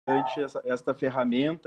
esta ferramenta,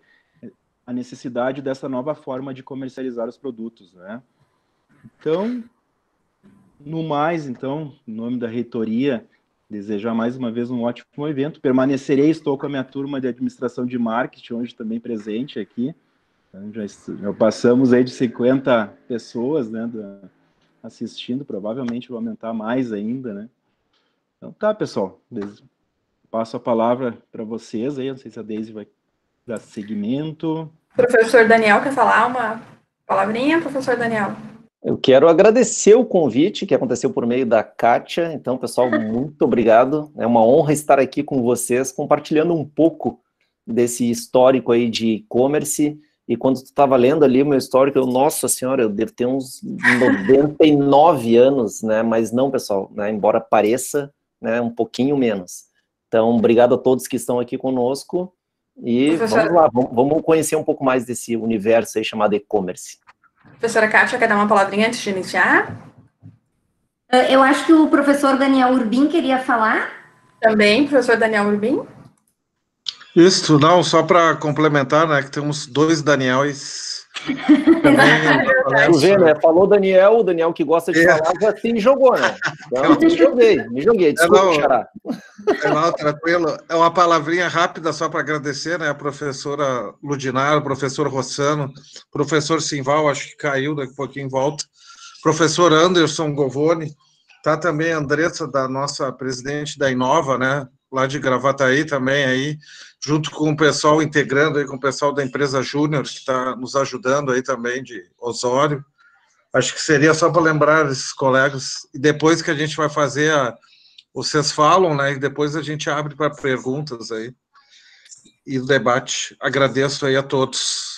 a necessidade dessa nova forma de comercializar os produtos, né? Então, no mais, então, em nome da reitoria, desejar mais uma vez um ótimo evento. Estou com a minha turma de administração de marketing, hoje também presente aqui. Então, já passamos aí de 50 pessoas, né, assistindo, provavelmente vou aumentar mais ainda, né? Então tá, pessoal, passo a palavra para vocês aí, não sei se a Deise vai dar seguimento. Professor Daniel, quer falar uma palavrinha, professor Daniel? Eu quero agradecer o convite que aconteceu por meio da Kátia. Então, pessoal, muito obrigado. É uma honra estar aqui com vocês, compartilhando um pouco desse histórico aí de e-commerce. E quando tu estava lendo ali o meu histórico, nossa senhora, eu devo ter uns 99 anos, né? Mas não, pessoal, né? Embora pareça, né, um pouquinho menos. Então, obrigado a todos que estão aqui conosco. E vamos lá, vamos conhecer um pouco mais desse universo aí chamado e-commerce. Professora Kátia, quer dar uma palavrinha antes de iniciar? Eu acho que o professor Daniel Urbim queria falar. Também, professor Daniel Urbim. Isso, não, só para complementar, né, que temos 2 Daniels. Tu vê, né, falou Daniel, o Daniel que gosta de falar, já se jogou, né? Então, me joguei, desculpa, Xará. Não, tranquilo. É uma palavrinha rápida só para agradecer, né, a professora Ludinar, o professor Rossano, professor Simval, acho que caiu, daqui a pouquinho volta, professor Anderson Govoni, tá também a Andressa, da nossa presidente da Inova, né, lá de Gravataí também aí, junto com o pessoal, integrando aí com o pessoal da empresa Júnior, que está nos ajudando aí também, de Osório. Acho que seria só para lembrar esses colegas, e depois que a gente vai fazer vocês falam, né, e depois a gente abre para perguntas aí, e o debate. Agradeço aí a todos.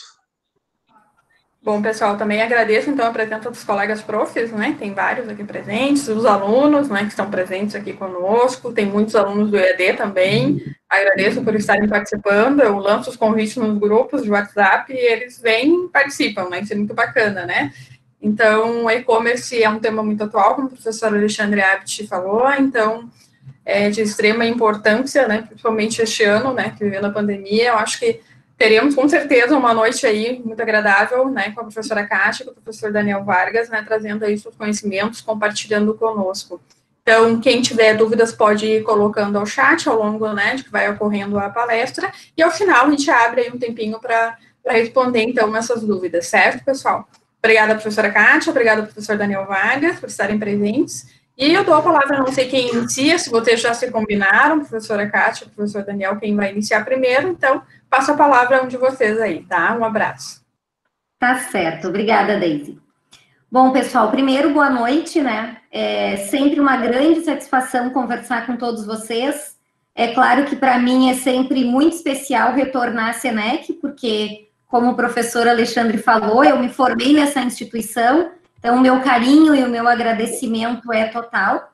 Bom, pessoal, também agradeço, então, a presença dos colegas profs, né, tem vários aqui presentes, os alunos, né, que estão presentes aqui conosco, tem muitos alunos do EAD também, agradeço por estarem participando, eu lanço os convites nos grupos de WhatsApp e eles vêm e participam, né, isso é muito bacana, né. Então, e-commerce é um tema muito atual, como o professor Alexandre Abt falou, então, é de extrema importância, né, principalmente este ano, né, que vivendo a pandemia, eu acho que teremos, com certeza, uma noite aí muito agradável, né, com a professora Kátia, com o professor Daniel Vargas, né, trazendo aí seus conhecimentos, compartilhando conosco. Então, quem tiver dúvidas pode ir colocando ao chat ao longo, né, de que vai ocorrendo a palestra, e ao final a gente abre aí um tempinho para responder, então, essas dúvidas, certo, pessoal? Obrigada, professora Kátia, obrigada, professor Daniel Vargas, por estarem presentes. E eu dou a palavra, não sei quem inicia, se vocês já se combinaram, professora Kátia, professor Daniel, quem vai iniciar primeiro, então, passo a palavra a um de vocês aí, tá? Um abraço. Tá certo, obrigada, Deise. Bom, pessoal, primeiro, boa noite, né? É sempre uma grande satisfação conversar com todos vocês. É claro que para mim é sempre muito especial retornar à SENEC, porque, como o professor Alexandre falou, eu me formei nessa instituição, então o meu carinho e o meu agradecimento é total.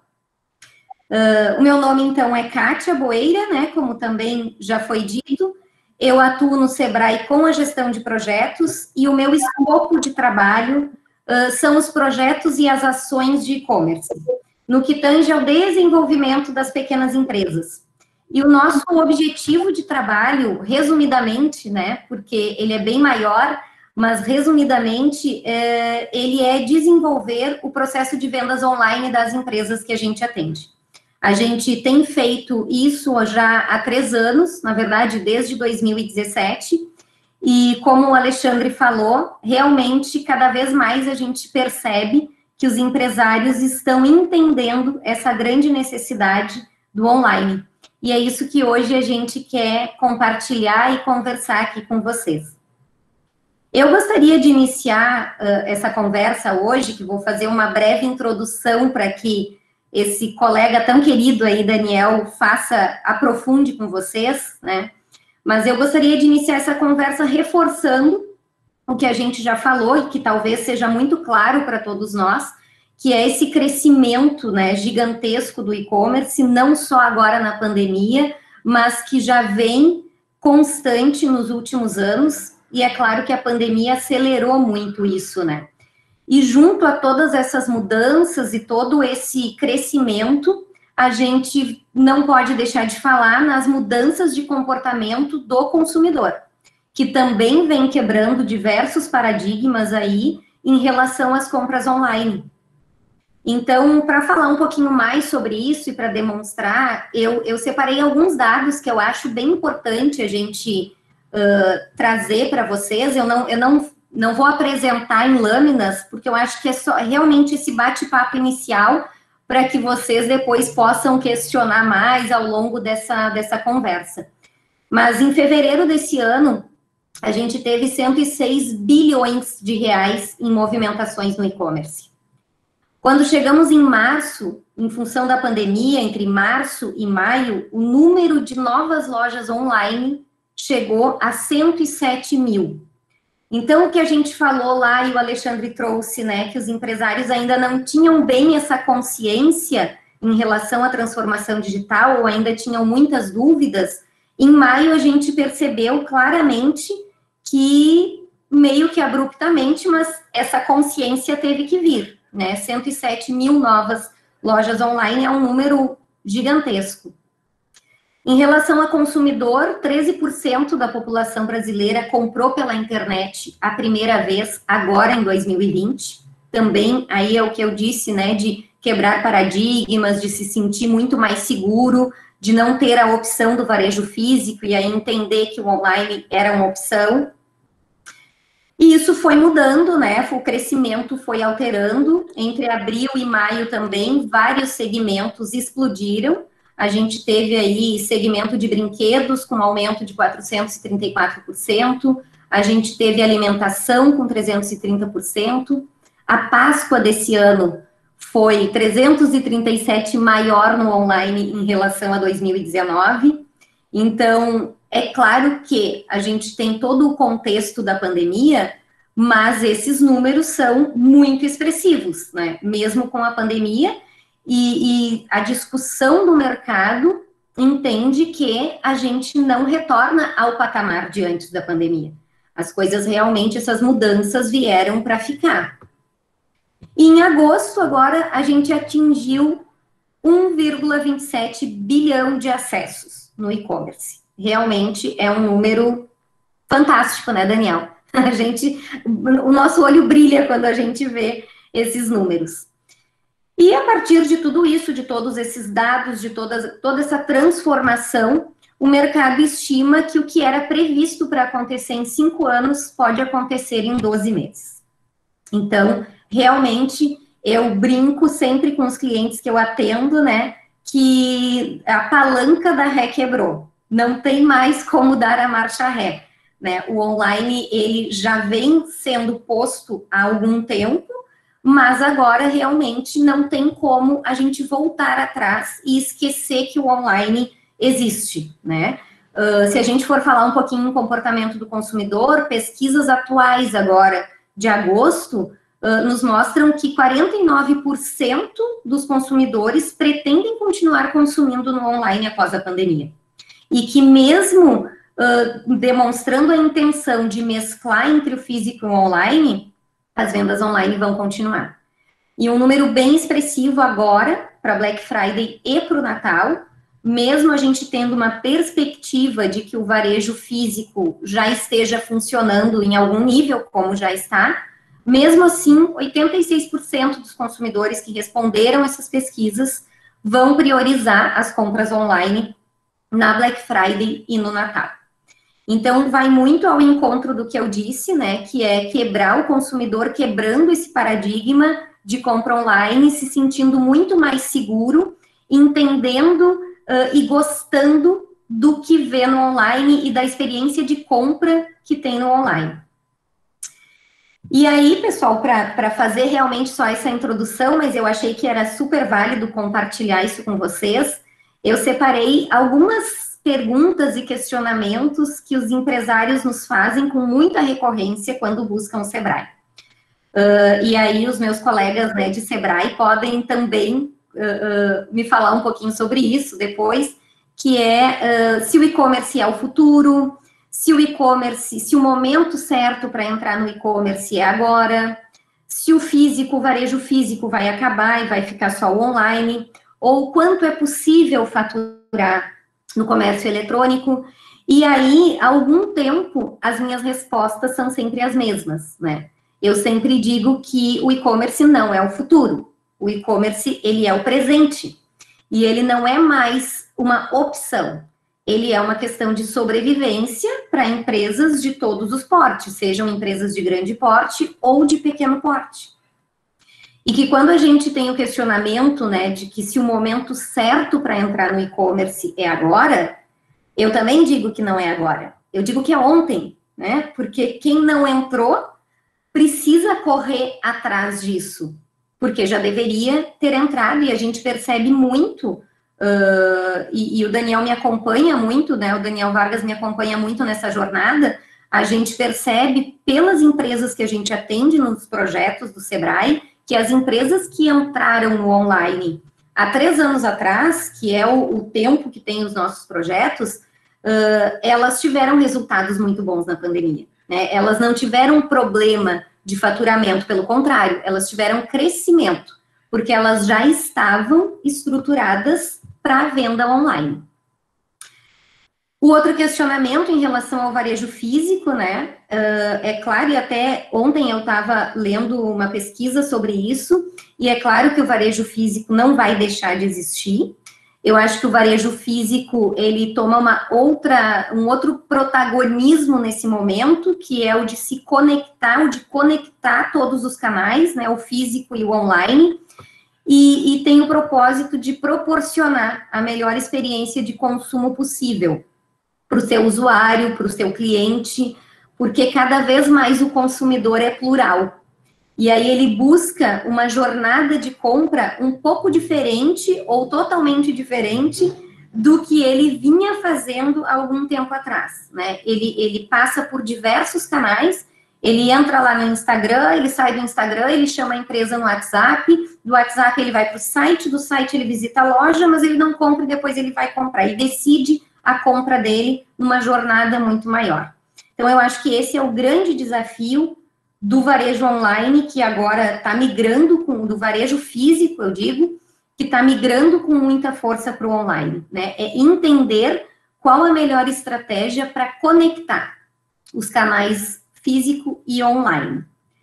O meu nome, então, é Kátia Boeira, né? Como também já foi dito. Eu atuo no Sebrae com a gestão de projetos e o meu escopo de trabalho são os projetos e as ações de e-commerce, no que tange ao desenvolvimento das pequenas empresas. E o nosso objetivo de trabalho, resumidamente, né, porque ele é bem maior, mas resumidamente, ele é desenvolver o processo de vendas online das empresas que a gente atende. A gente tem feito isso já há 3 anos, na verdade, desde 2017, e como o Alexandre falou, realmente, cada vez mais a gente percebe que os empresários estão entendendo essa grande necessidade do online. E é isso que hoje a gente quer compartilhar e conversar aqui com vocês. Eu gostaria de iniciar essa conversa hoje, que vou fazer uma breve introdução para que esse colega tão querido aí, Daniel, aprofunde com vocês, né? Mas eu gostaria de iniciar essa conversa reforçando o que a gente já falou e que talvez seja muito claro para todos nós, que é esse crescimento, né, gigantesco do e-commerce, não só agora na pandemia, mas que já vem constante nos últimos anos, e é claro que a pandemia acelerou muito isso, né? E junto a todas essas mudanças e todo esse crescimento, a gente não pode deixar de falar nas mudanças de comportamento do consumidor, que também vem quebrando diversos paradigmas aí em relação às compras online. Então, para falar um pouquinho mais sobre isso e para demonstrar, eu separei alguns dados que eu acho bem importante a gente trazer para vocês. Eu não vou apresentar em lâminas, porque eu acho que é só realmente esse bate-papo inicial para que vocês depois possam questionar mais ao longo dessa conversa. Mas em fevereiro desse ano, a gente teve 106 bilhões de reais em movimentações no e-commerce. Quando chegamos em março, em função da pandemia, entre março e maio, o número de novas lojas online chegou a 107 mil. Então, o que a gente falou lá, e o Alexandre trouxe, né, que os empresários ainda não tinham bem essa consciência em relação à transformação digital, ou ainda tinham muitas dúvidas, em maio a gente percebeu claramente que, meio que abruptamente, mas essa consciência teve que vir, né, 107 mil novas lojas online é um número gigantesco. Em relação a consumidor, 13% da população brasileira comprou pela internet a primeira vez, agora em 2020. Também, aí é o que eu disse, né, de quebrar paradigmas, de se sentir muito mais seguro, de não ter a opção do varejo físico e aí entender que o online era uma opção. E isso foi mudando, né, o crescimento foi alterando. Entre abril e maio também, vários segmentos explodiram. A gente teve aí segmento de brinquedos com aumento de 434%, a gente teve alimentação com 330%, a Páscoa desse ano foi 337 maior no online em relação a 2019, então é claro que a gente tem todo o contexto da pandemia, mas esses números são muito expressivos, né, mesmo com a pandemia. E a discussão do mercado entende que a gente não retorna ao patamar de antes da pandemia. As coisas realmente, essas mudanças vieram para ficar. E em agosto, agora, a gente atingiu 1,27 bilhão de acessos no e-commerce. Realmente é um número fantástico, né, Daniel? O nosso olho brilha quando a gente vê esses números. E a partir de tudo isso, de todos esses dados, de toda essa transformação, o mercado estima que o que era previsto para acontecer em 5 anos pode acontecer em 12 meses. Então, realmente, eu brinco sempre com os clientes que eu atendo, né, que a palanca da ré quebrou. Não tem mais como dar a marcha ré, né? O online, ele já vem sendo posto há algum tempo, mas agora realmente não tem como a gente voltar atrás e esquecer que o online existe, né? Se a gente for falar um pouquinho em comportamento do consumidor, pesquisas atuais agora de agosto nos mostram que 49% dos consumidores pretendem continuar consumindo no online após a pandemia. E que mesmo demonstrando a intenção de mesclar entre o físico e o online, as vendas online vão continuar. E um número bem expressivo agora, para Black Friday e para o Natal, mesmo a gente tendo uma perspectiva de que o varejo físico já esteja funcionando em algum nível, como já está, mesmo assim, 86% dos consumidores que responderam essas pesquisas vão priorizar as compras online na Black Friday e no Natal. Então, vai muito ao encontro do que eu disse, né, que é quebrar o consumidor, quebrando esse paradigma de compra online, se sentindo muito mais seguro, entendendo e gostando do que vê no online e da experiência de compra que tem no online. E aí, pessoal, para fazer realmente só essa introdução, mas eu achei que era super válido compartilhar isso com vocês, eu separei algumas perguntas e questionamentos que os empresários nos fazem com muita recorrência quando buscam o Sebrae. E aí os meus colegas, né, de Sebrae podem também me falar um pouquinho sobre isso depois, que é se o e-commerce é o futuro, se o e-commerce, se o momento certo para entrar no e-commerce é agora, se o físico, o varejo físico vai acabar e vai ficar só o online, ou quanto é possível faturar no comércio eletrônico. E aí, há algum tempo, as minhas respostas são sempre as mesmas, né? Eu sempre digo que o e-commerce não é o futuro. O e-commerce, ele é o presente. E ele não é mais uma opção. Ele é uma questão de sobrevivência para empresas de todos os portes, sejam empresas de grande porte ou de pequeno porte. E que quando a gente tem o questionamento, né, de que se o momento certo para entrar no e-commerce é agora, eu também digo que não é agora. Eu digo que é ontem, né? Porque quem não entrou precisa correr atrás disso, porque já deveria ter entrado, e a gente percebe muito, e o Daniel me acompanha muito, né? O Daniel Vargas me acompanha muito nessa jornada. A gente percebe pelas empresas que a gente atende nos projetos do Sebrae, que as empresas que entraram no online há 3 anos atrás, que é o tempo que tem os nossos projetos, elas tiveram resultados muito bons na pandemia, né? Elas não tiveram problema de faturamento, pelo contrário, elas tiveram crescimento, porque elas já estavam estruturadas para a venda online. O outro questionamento em relação ao varejo físico, né, é claro, e até ontem eu estava lendo uma pesquisa sobre isso, e é claro que o varejo físico não vai deixar de existir. Eu acho que o varejo físico, ele toma um outro protagonismo nesse momento, que é o de se conectar, o de conectar todos os canais, né, o físico e o online, e tem o propósito de proporcionar a melhor experiência de consumo possível para o seu usuário, para o seu cliente, porque cada vez mais o consumidor é plural. E aí ele busca uma jornada de compra um pouco diferente ou totalmente diferente do que ele vinha fazendo há algum tempo atrás, né? Ele passa por diversos canais, ele entra lá no Instagram, ele sai do Instagram, ele chama a empresa no WhatsApp, do WhatsApp ele vai para o site, do site ele visita a loja, mas ele não compra e depois ele vai comprar. Ele decide a compra dele numa jornada muito maior. Então, eu acho que esse é o grande desafio do varejo online, que agora está migrando do varejo físico, eu digo, que está migrando com muita força para o online, né? É entender qual a melhor estratégia para conectar os canais físico e online.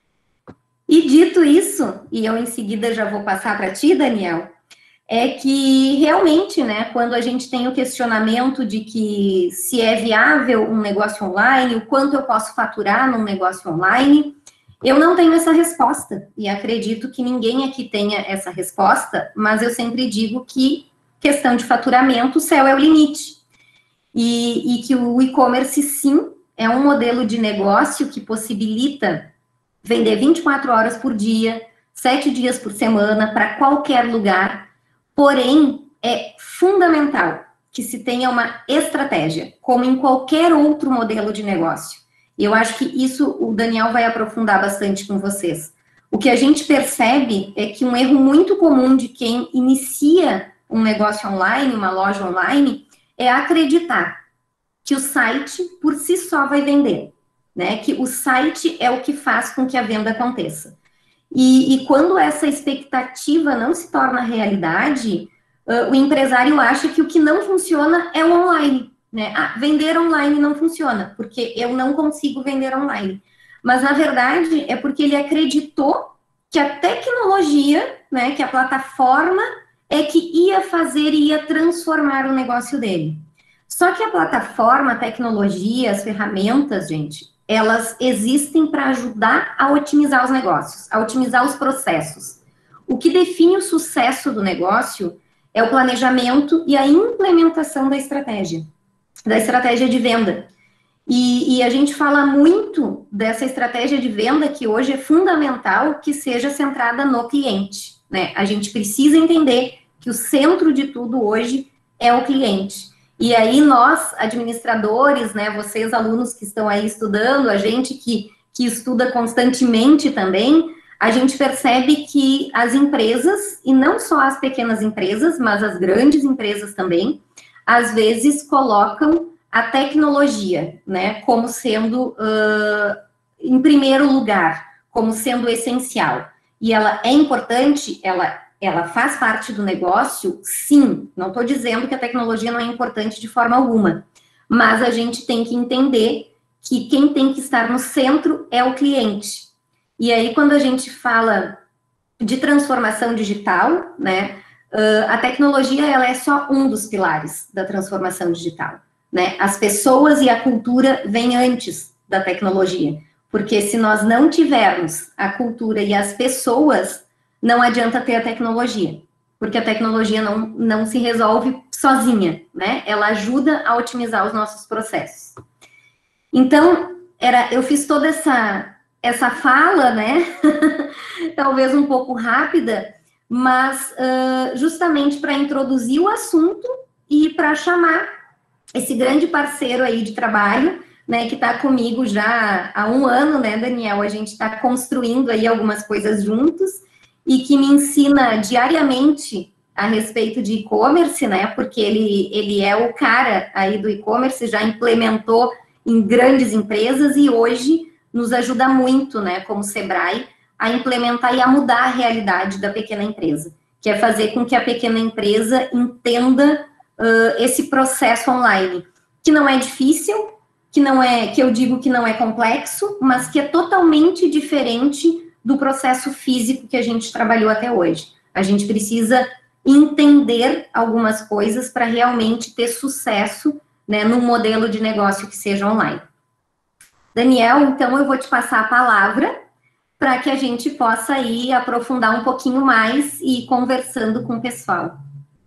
E dito isso, e eu em seguida já vou passar para ti, Daniel, é que realmente, né, quando a gente tem o questionamento de que se é viável um negócio online, o quanto eu posso faturar num negócio online, eu não tenho essa resposta, e acredito que ninguém aqui tenha essa resposta, mas eu sempre digo que questão de faturamento, o céu é o limite, e que o e-commerce, sim, é um modelo de negócio que possibilita vender 24 horas por dia, 7 dias por semana, para qualquer lugar. Porém, é fundamental que se tenha uma estratégia, como em qualquer outro modelo de negócio. E eu acho que isso o Daniel vai aprofundar bastante com vocês. O que a gente percebe é que um erro muito comum de quem inicia um negócio online, uma loja online, é acreditar que o site por si só vai vender, né? Que o site é o que faz com que a venda aconteça. E quando essa expectativa não se torna realidade, o empresário acha que o que não funciona é o online, né? Vender online não funciona, porque eu não consigo vender online. Mas, na verdade, é porque ele acreditou que a tecnologia, né, que a plataforma é que ia fazer e ia transformar o negócio dele. Só que a plataforma, a tecnologia, as ferramentas, gente, elas existem para ajudar a otimizar os negócios, a otimizar os processos. O que define o sucesso do negócio é o planejamento e a implementação da estratégia de venda. E a gente fala muito dessa estratégia de venda que hoje é fundamental que seja centrada no cliente, né? A gente precisa entender que o centro de tudo hoje é o cliente. E aí nós, administradores, né, vocês alunos que estão aí estudando, a gente que estuda constantemente também, a gente percebe que as empresas, e não só as pequenas empresas, mas as grandes empresas também, às vezes colocam a tecnologia, né, como sendo, em primeiro lugar, como sendo essencial. E ela é importante, ela ela faz parte do negócio, sim. Não estou dizendo que a tecnologia não é importante de forma alguma, mas a gente tem que entender que quem tem que estar no centro é o cliente. E aí, quando a gente fala de transformação digital, né, a tecnologia ela é só um dos pilares da transformação digital, né? As pessoas e a cultura vêm antes da tecnologia, porque se nós não tivermos a cultura e as pessoas, não adianta ter a tecnologia, porque a tecnologia não se resolve sozinha, né? Ela ajuda a otimizar os nossos processos. Então, eu fiz toda essa fala, né? Talvez um pouco rápida, mas justamente para introduzir o assunto e para chamar esse grande parceiro aí de trabalho, né, que está comigo já há 1 ano, né, Daniel? A gente está construindo aí algumas coisas juntos e que me ensina diariamente a respeito de e-commerce, né? Porque ele é o cara aí do e-commerce, já implementou em grandes empresas e hoje nos ajuda muito, né, como Sebrae, a implementar e a mudar a realidade da pequena empresa, que é fazer com que a pequena empresa entenda esse processo online, que não é difícil, que eu digo que não é complexo, mas que é totalmente diferente do processo físico que a gente trabalhou até hoje. A gente precisa entender algumas coisas para realmente ter sucesso, né, num modelo de negócio que seja online. Daniel, então eu vou te passar a palavra para que a gente possa ir aprofundar um pouquinho mais e ir conversando com o pessoal.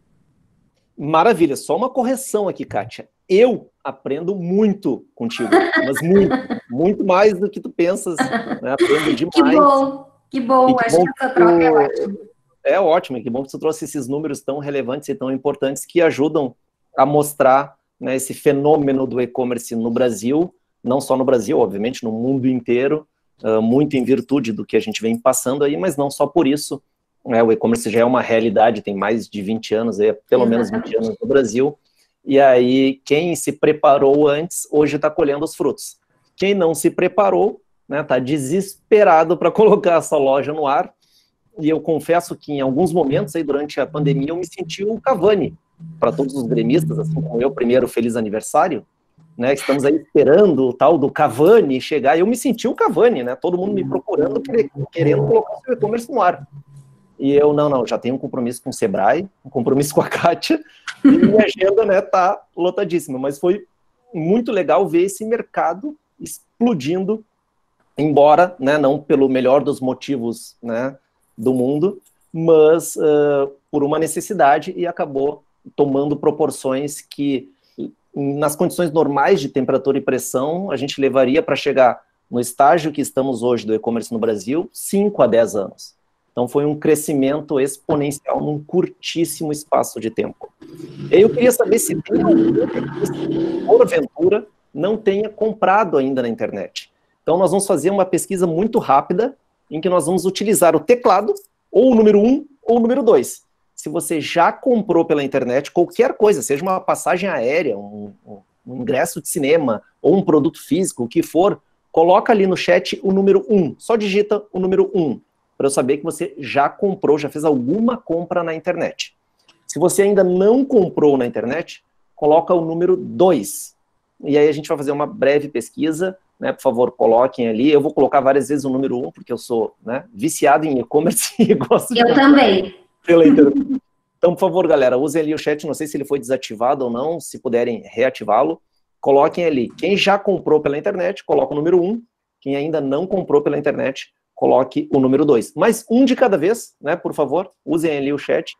Maravilha, só uma correção aqui, Kátia. Eu aprendo muito contigo, mas muito mais do que tu pensas, né? Aprendo demais. Que bom, acho que essa troca é ótima. É ótimo, e que bom que tu trouxe esses números tão relevantes e tão importantes que ajudam a mostrar, né, esse fenômeno do e-commerce no Brasil, não só no Brasil, obviamente, no mundo inteiro, muito em virtude do que a gente vem passando aí, mas não só por isso. O e-commerce já é uma realidade, tem mais de 20 anos, pelo menos 20 anos no Brasil, e aí quem se preparou antes, hoje está colhendo os frutos. Quem não se preparou, né, está desesperado para colocar essa loja no ar, e eu confesso que em alguns momentos aí durante a pandemia eu me senti o Cavani, para todos os gremistas, assim como eu, primeiro, feliz aniversário, né, estamos aí esperando o tal do Cavani chegar, e eu me senti o Cavani, né, todo mundo me procurando, querendo colocar o seu e-commerce no ar. E eu, não, já tenho um compromisso com o Sebrae, um compromisso com a Kátia, e minha agenda, né, tá lotadíssima. Mas foi muito legal ver esse mercado explodindo, embora, né, não pelo melhor dos motivos, né, do mundo, mas por uma necessidade, e acabou tomando proporções que, nas condições normais de temperatura e pressão, a gente levaria para chegar no estágio que estamos hoje do e-commerce no Brasil, 5 a 10 anos. Então, foi um crescimento exponencial num curtíssimo espaço de tempo. Eu queria saber se tem alguém que, porventura, não tenha comprado ainda na internet. Então, nós vamos fazer uma pesquisa muito rápida, em que nós vamos utilizar o teclado, ou o número 1, ou o número 2. Se você já comprou pela internet qualquer coisa, seja uma passagem aérea, um ingresso de cinema, ou um produto físico, o que for, coloca ali no chat o número 1. Só digita o número 1. Para eu saber que você já comprou, já fez alguma compra na internet. Se você ainda não comprou na internet, coloca o número 2. E aí a gente vai fazer uma breve pesquisa, né? Por favor, coloquem ali. Eu vou colocar várias vezes o número 1, porque eu sou, né, viciado em e-commerce e gosto de... Eu também. Pela internet. Então, por favor, galera, usem ali o chat, não sei se ele foi desativado ou não, se puderem reativá-lo, coloquem ali. Quem já comprou pela internet, coloca o número 1. Quem ainda não comprou pela internet, coloque o número 2. Mas um de cada vez, né, por favor, usem ali o chat.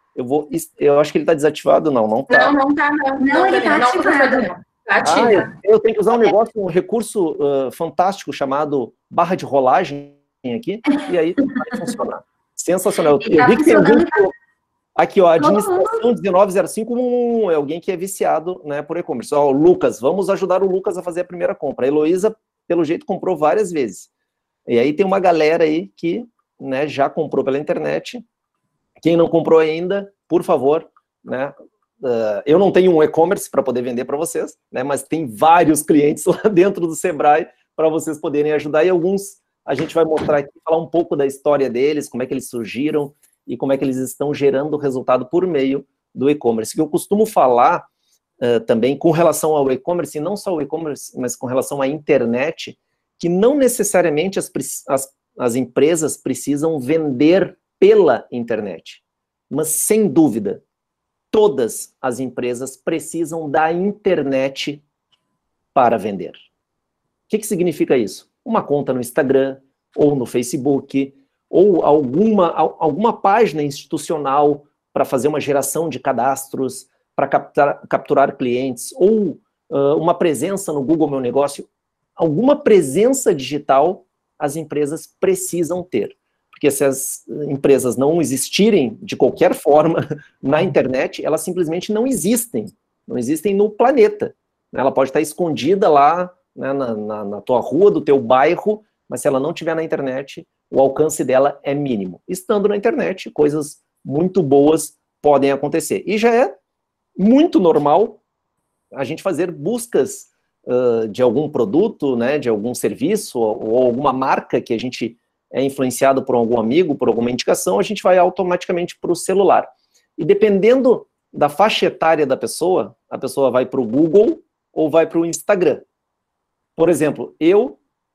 Eu acho que ele está desativado, não tá. Não tá, não. Não, ele está ativado. Eu tenho que usar um recurso fantástico chamado barra de rolagem aqui, e aí vai funcionar. Sensacional. Eu vi que tem alguém aqui, ó, administração 1905, é alguém que é viciado, né, por e-commerce. Ó, o Lucas, vamos ajudar o Lucas a fazer a primeira compra. A Heloísa, pelo jeito, comprou várias vezes. E aí tem uma galera aí que, né, já comprou pela internet. Quem não comprou ainda, por favor, né, eu não tenho um e-commerce para poder vender para vocês, né, mas tem vários clientes lá dentro do Sebrae para vocês poderem ajudar, e alguns a gente vai mostrar aqui, falar um pouco da história deles, como é que eles surgiram, e como é que eles estão gerando resultado por meio do e-commerce. Que eu costumo falar também com relação ao e-commerce, e não só o e-commerce, mas com relação à internet, que não necessariamente as empresas precisam vender pela internet, mas sem dúvida, todas as empresas precisam da internet para vender. O que significa isso? Uma conta no Instagram, ou no Facebook, ou alguma página institucional para fazer uma geração de cadastros, para capturar clientes, ou uma presença no Google Meu Negócio. Alguma presença digital as empresas precisam ter. Porque se as empresas não existirem de qualquer forma na internet, elas simplesmente não existem no planeta. Ela pode estar escondida lá, né, na tua rua, do teu bairro, mas se ela não estiver na internet, o alcance dela é mínimo. Estando na internet, coisas muito boas podem acontecer. E já é muito normal a gente fazer buscas de algum produto, né, de algum serviço, ou alguma marca que a gente é influenciado por algum amigo, por alguma indicação, a gente vai automaticamente para o celular. E dependendo da faixa etária da pessoa, a pessoa vai para o Google ou vai para o Instagram. Por exemplo, eu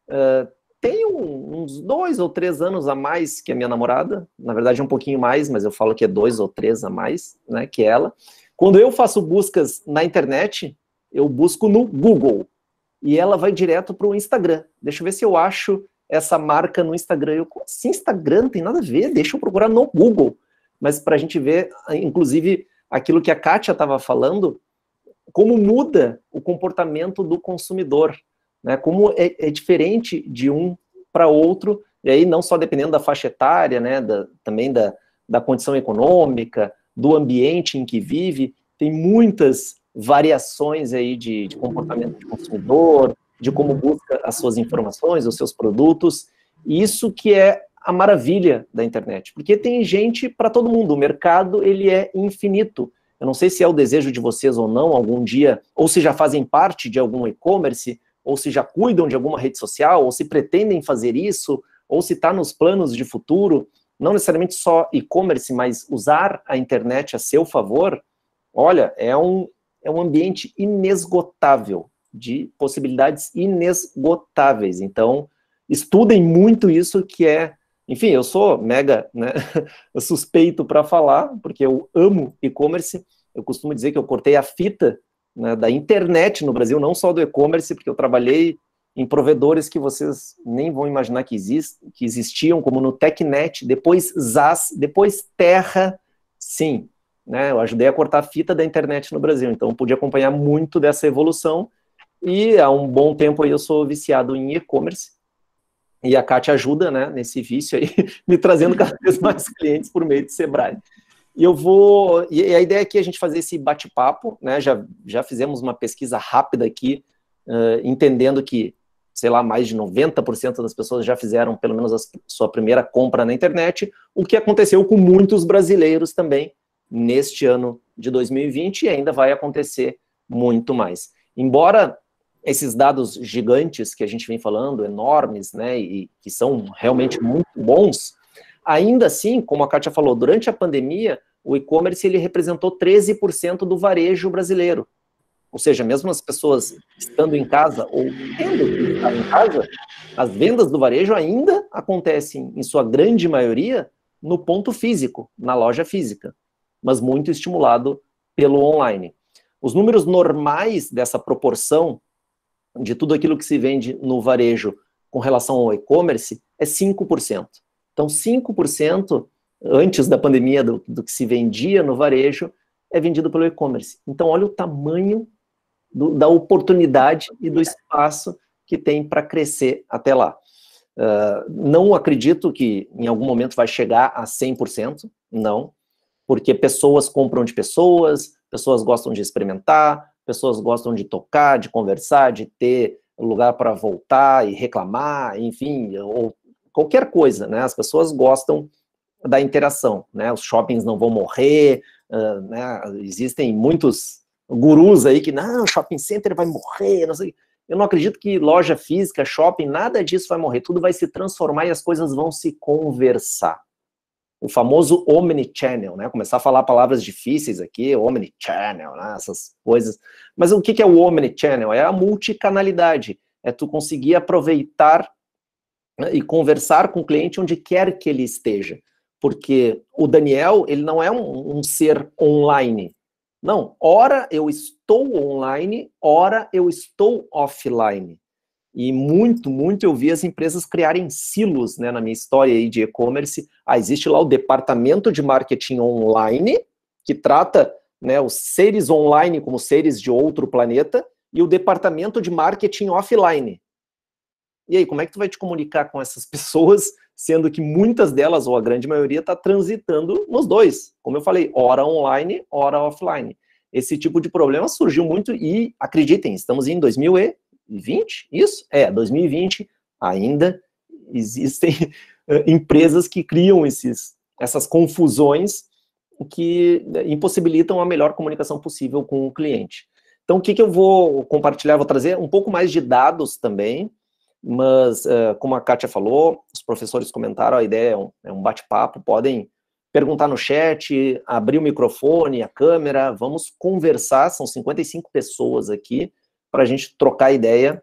tenho uns 2 ou 3 anos a mais que a minha namorada, na verdade um pouquinho mais, mas eu falo que é 2 ou 3 a mais, né, que ela. Quando eu faço buscas na internet, eu busco no Google, e ela vai direto para o Instagram. Deixa eu ver se eu acho essa marca no Instagram. Se Instagram não tem nada a ver, deixa eu procurar no Google. Mas para a gente ver, inclusive, aquilo que a Kátia estava falando, como muda o comportamento do consumidor, né? Como é diferente de um para outro, e aí não só dependendo da faixa etária, né, também da condição econômica, do ambiente em que vive, tem muitas variações aí de comportamento de consumidor, de como busca as suas informações, os seus produtos, e isso que é a maravilha da internet, porque tem gente para todo mundo, o mercado ele é infinito. Eu não sei se é o desejo de vocês ou não, algum dia, ou se já fazem parte de algum e-commerce, ou se já cuidam de alguma rede social, ou se pretendem fazer isso, ou se está nos planos de futuro, não necessariamente só e-commerce, mas usar a internet a seu favor. Olha, é um ambiente inesgotável, de possibilidades inesgotáveis. Então, estudem muito isso que é... Enfim, eu sou mega, né, suspeito para falar, porque eu amo e-commerce. Eu costumo dizer que eu cortei a fita, né, da internet no Brasil, não só do e-commerce, porque eu trabalhei em provedores que vocês nem vão imaginar que existiam, como no TechNet, depois ZAS, depois Terra, sim, né, eu ajudei a cortar a fita da internet no Brasil, então eu pude acompanhar muito dessa evolução, e há um bom tempo aí eu sou viciado em e-commerce, e a Kátia ajuda, né, nesse vício aí, me trazendo cada vez mais clientes por meio de Sebrae. E a ideia aqui é a gente fazer esse bate-papo, né, já fizemos uma pesquisa rápida aqui, entendendo que, sei lá, mais de 90% das pessoas já fizeram pelo menos a sua primeira compra na internet, o que aconteceu com muitos brasileiros também neste ano de 2020 e ainda vai acontecer muito mais. Embora esses dados gigantes que a gente vem falando, enormes, né, e que são realmente muito bons, ainda assim, como a Kátia falou, durante a pandemia, o e-commerce ele representou 13% do varejo brasileiro. Ou seja, mesmo as pessoas estando em casa ou tendo que estar em casa, as vendas do varejo ainda acontecem, em sua grande maioria, no ponto físico, na loja física, mas muito estimulado pelo online. Os números normais dessa proporção de tudo aquilo que se vende no varejo com relação ao e-commerce é 5%. Então, 5% antes da pandemia do que se vendia no varejo é vendido pelo e-commerce. Então, olha o tamanho da oportunidade e do espaço que tem para crescer até lá. Não acredito que em algum momento vai chegar a 100%, não, porque pessoas compram de pessoas gostam de experimentar, pessoas gostam de tocar, de conversar, de ter lugar para voltar e reclamar, enfim, ou qualquer coisa, né? As pessoas gostam da interação, né? Os shoppings não vão morrer, né? Existem muitos gurus aí que, não, shopping center vai morrer, não sei. Eu não acredito que loja física, shopping, nada disso vai morrer, tudo vai se transformar e as coisas vão se conversar. o famoso omnichannel, né? Começar a falar palavras difíceis aqui, omnichannel, né? Essas coisas. Mas o que é o omnichannel? É a multicanalidade, é tu conseguir aproveitar, né, e conversar com o cliente onde quer que ele esteja. Porque o Daniel, ele não é um ser online. Não, ora eu estou online, ora eu estou offline. E muito eu vi as empresas criarem silos, né, na minha história aí de e-commerce. Existe lá o departamento de marketing online, que trata, né, os seres online como seres de outro planeta, e o departamento de marketing offline. E aí, como é que tu vai te comunicar com essas pessoas, sendo que muitas delas, ou a grande maioria, está transitando nos dois? Como eu falei, ora online, ora offline. Esse tipo de problema surgiu muito e, acreditem, estamos em 2020, isso? 2020, ainda existem empresas que criam essas confusões que impossibilitam a melhor comunicação possível com o cliente. Então, o que eu vou compartilhar? Vou trazer um pouco mais de dados também, mas, como a Kátia falou, os professores comentaram, a ideia é um bate-papo, podem perguntar no chat, abrir o microfone, a câmera, vamos conversar, são 55 pessoas aqui, para a gente trocar ideia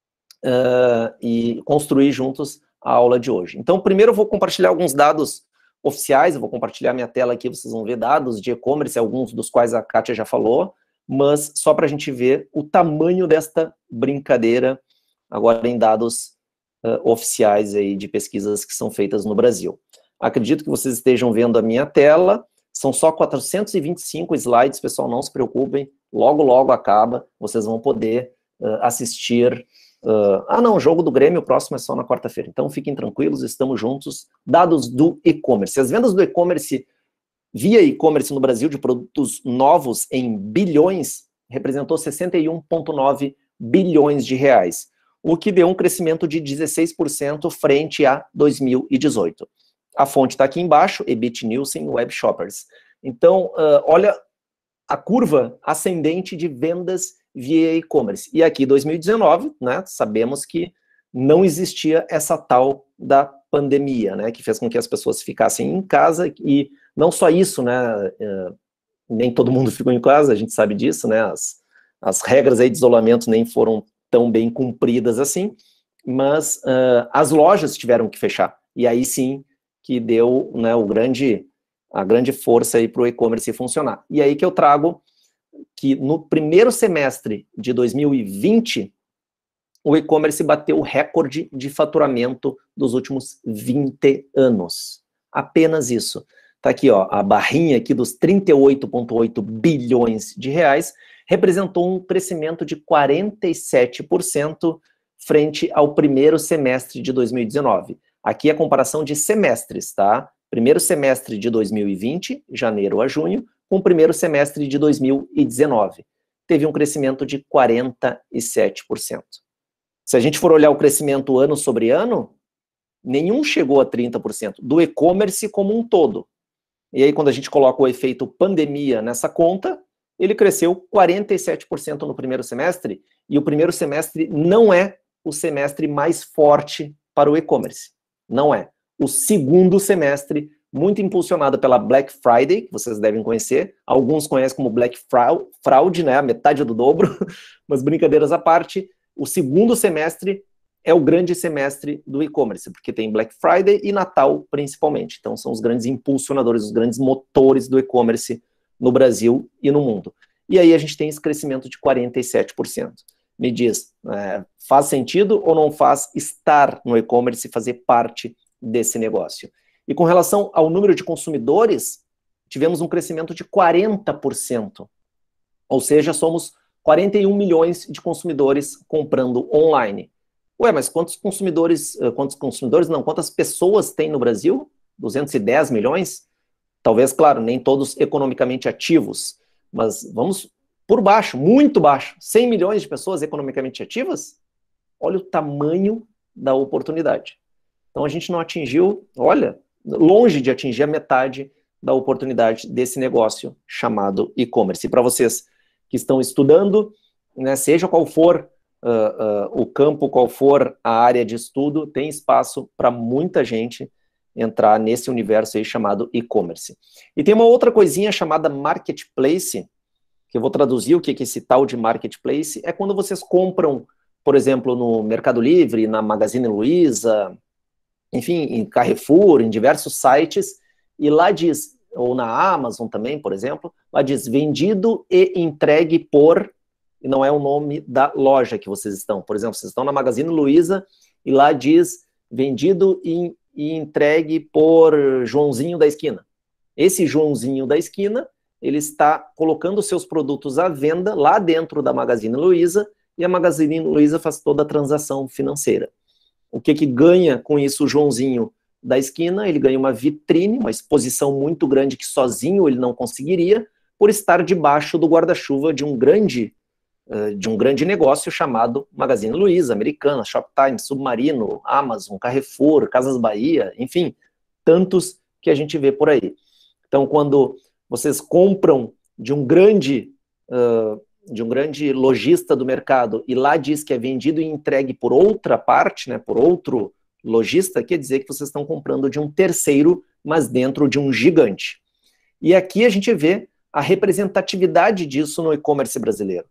e construir juntos a aula de hoje. Então, primeiro eu vou compartilhar alguns dados oficiais, eu vou compartilhar minha tela aqui, vocês vão ver dados de e-commerce, alguns dos quais a Kátia já falou, mas só para a gente ver o tamanho desta brincadeira, agora em dados oficiais aí de pesquisas que são feitas no Brasil. Acredito que vocês estejam vendo a minha tela, são só 425 slides, pessoal, não se preocupem, logo acaba, vocês vão poder assistir. Não, o jogo do Grêmio, o próximo é só na quarta-feira, então fiquem tranquilos, estamos juntos. Dados do e-commerce. As vendas do e-commerce via e-commerce no Brasil de produtos novos em bilhões representou 61,9 bilhões de reais, o que deu um crescimento de 16% frente a 2018. A fonte está aqui embaixo, Ebit Nielsen Web Shoppers. Então, olha a curva ascendente de vendas via e-commerce. E aqui, 2019, né, sabemos que não existia essa tal da pandemia, né, que fez com que as pessoas ficassem em casa, e não só isso, né, nem todo mundo ficou em casa, a gente sabe disso, né, as regras aí de isolamento nem foram tão bem cumpridas assim, mas as lojas tiveram que fechar, e aí sim que deu, né, a grande força aí para o e-commerce funcionar. E aí que eu trago que no primeiro semestre de 2020, o e-commerce bateu o recorde de faturamento dos últimos 20 anos. Apenas isso. Tá aqui, ó, a barrinha aqui dos 38,8 bilhões de reais representou um crescimento de 47% frente ao primeiro semestre de 2019. Aqui é a comparação de semestres, tá? Primeiro semestre de 2020, janeiro a junho, com o primeiro semestre de 2019. Teve um crescimento de 47%. Se a gente for olhar o crescimento ano sobre ano, nenhum chegou a 30%, do e-commerce como um todo. E aí, quando a gente coloca o efeito pandemia nessa conta, ele cresceu 47% no primeiro semestre, e o primeiro semestre não é o semestre mais forte para o e-commerce. Não é. O segundo semestre, muito impulsionado pela Black Friday, que vocês devem conhecer, alguns conhecem como Black Fraud, né, a metade do dobro, mas brincadeiras à parte, o segundo semestre é o grande semestre do e-commerce, porque tem Black Friday e Natal, principalmente. Então, são os grandes impulsionadores, os grandes motores do e-commerce no Brasil e no mundo. E aí a gente tem esse crescimento de 47%. Me diz, faz sentido ou não faz estar no e-commerce e fazer parte desse negócio? E com relação ao número de consumidores, tivemos um crescimento de 40%. Ou seja, somos 41 milhões de consumidores comprando online. Ué, mas quantas pessoas tem no Brasil? 210 milhões? Talvez, claro, nem todos economicamente ativos, mas vamos por baixo, muito baixo. 100 milhões de pessoas economicamente ativas? Olha o tamanho da oportunidade. Então a gente não atingiu, olha, longe de atingir a metade da oportunidade desse negócio chamado e-commerce. E para vocês que estão estudando, né, seja qual for o campo, qual for a área de estudo, tem espaço para muita gente entrar nesse universo aí chamado e-commerce. E tem uma outra coisinha chamada marketplace, que eu vou traduzir o que é esse tal de marketplace, é quando vocês compram, por exemplo, no Mercado Livre, na Magazine Luiza, enfim, em Carrefour, em diversos sites, e lá diz, ou na Amazon também, por exemplo, lá diz vendido e entregue por, e não é o nome da loja que vocês estão. Por exemplo, vocês estão na Magazine Luiza, e lá diz vendido e entregue por Joãozinho da esquina. Esse Joãozinho da esquina, ele está colocando seus produtos à venda lá dentro da Magazine Luiza, e a Magazine Luiza faz toda a transação financeira. O que ganha com isso o Joãozinho da esquina? Ele ganha uma vitrine, uma exposição muito grande que sozinho ele não conseguiria, por estar debaixo do guarda-chuva de um grande negócio chamado Magazine Luiza, Americanas, Shoptime, Submarino, Amazon, Carrefour, Casas Bahia, enfim, tantos que a gente vê por aí. Então, quando vocês compram de um grande lojista do mercado e lá diz que é vendido e entregue por outra parte, né, por outro lojista, quer dizer que vocês estão comprando de um terceiro, mas dentro de um gigante. E aqui a gente vê a representatividade disso no e-commerce brasileiro.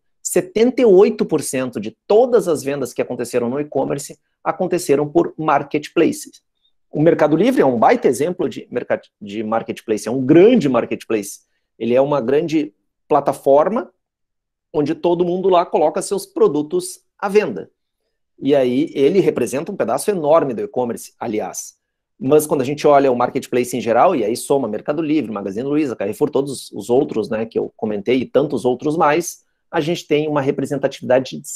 78% de todas as vendas que aconteceram no e-commerce aconteceram por marketplaces. O Mercado Livre é um baita exemplo de marketplace, é um grande marketplace. Ele é uma grande plataforma onde todo mundo lá coloca seus produtos à venda. E aí ele representa um pedaço enorme do e-commerce, aliás. Mas quando a gente olha o marketplace em geral, e aí soma Mercado Livre, Magazine Luiza, Carrefour, todos os outros, né, que eu comentei, e tantos outros mais, a gente tem uma representatividade de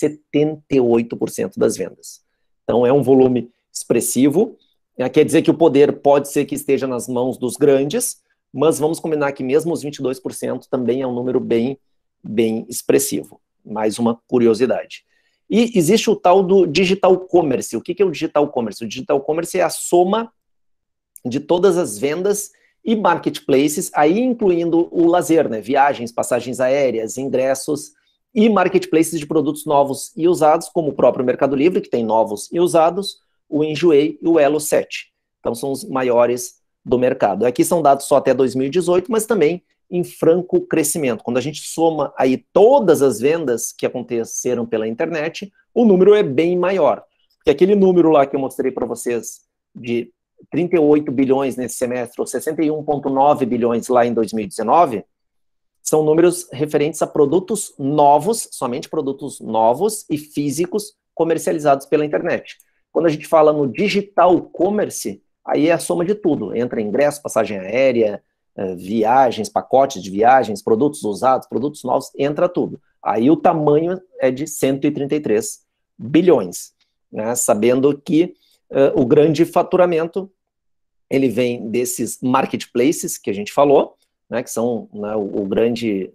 78% das vendas. Então é um volume expressivo. Quer dizer que o poder pode ser que esteja nas mãos dos grandes, mas vamos combinar que mesmo os 22% também é um número bem expressivo. Mais uma curiosidade. E existe o tal do digital commerce. O que é o digital commerce? O digital commerce é a soma de todas as vendas e marketplaces, aí incluindo o lazer, né? Viagens, passagens aéreas, ingressos e marketplaces de produtos novos e usados, como o próprio Mercado Livre, que tem novos e usados, o Enjoei e o Elo7. Então são os maiores do mercado. Aqui são dados só até 2018, mas também em franco crescimento. Quando a gente soma aí todas as vendas que aconteceram pela internet, o número é bem maior. Porque aquele número lá que eu mostrei para vocês de 38 bilhões nesse semestre, ou 61,9 bilhões lá em 2019, são números referentes a produtos novos, somente produtos novos e físicos comercializados pela internet. Quando a gente fala no digital commerce, aí é a soma de tudo. Entra ingresso, passagem aérea, viagens, pacotes de viagens, produtos usados, produtos novos, entra tudo. Aí o tamanho é de 133 bilhões, né? Sabendo que o grande faturamento, ele vem desses marketplaces que a gente falou, né, que são, né, o grande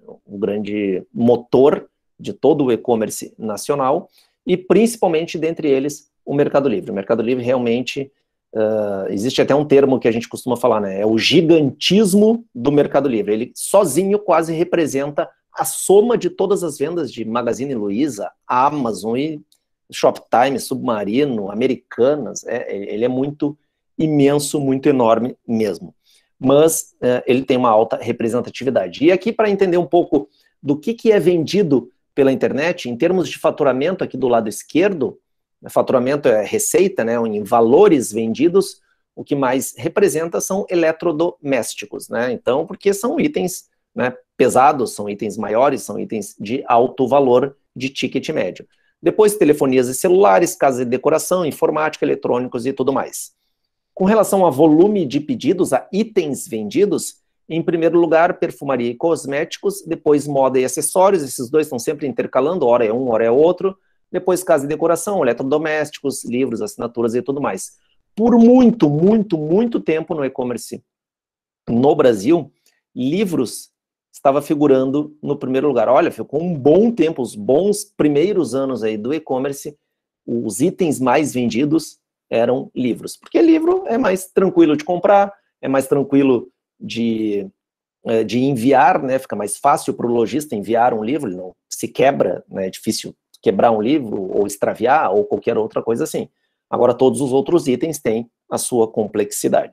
motor de todo o e-commerce nacional, e principalmente dentre eles o Mercado Livre. O Mercado Livre realmente, existe até um termo que a gente costuma falar, né, é o gigantismo do Mercado Livre. Ele sozinho quase representa a soma de todas as vendas de Magazine Luiza, Amazon e Shoptime, Submarino, Americanas. Ele é muito imenso, muito enorme mesmo. Mas ele tem uma alta representatividade. E aqui, para entender um pouco do que é vendido pela internet, em termos de faturamento aqui do lado esquerdo, faturamento é receita, né, em valores vendidos, o que mais representa são eletrodomésticos, né, então, porque são itens, né, pesados, são itens maiores, são itens de alto valor de ticket médio. Depois, telefonias e celulares, casa de decoração, informática, eletrônicos e tudo mais. Com relação a volume de pedidos, a itens vendidos, em primeiro lugar, perfumaria e cosméticos, depois moda e acessórios, esses dois estão sempre intercalando, hora é um, hora é outro, depois casa de decoração, eletrodomésticos, livros, assinaturas e tudo mais. Por muito, muito, muito tempo no e-commerce no Brasil, livros estava figurando no primeiro lugar. Olha, ficou um bom tempo, os bons primeiros anos aí do e-commerce, os itens mais vendidos eram livros, porque livro é mais tranquilo de comprar, é mais tranquilo de enviar, né, fica mais fácil para o lojista enviar um livro, ele não se quebra, né, é difícil quebrar um livro, ou extraviar, ou qualquer outra coisa assim. Agora, todos os outros itens têm a sua complexidade.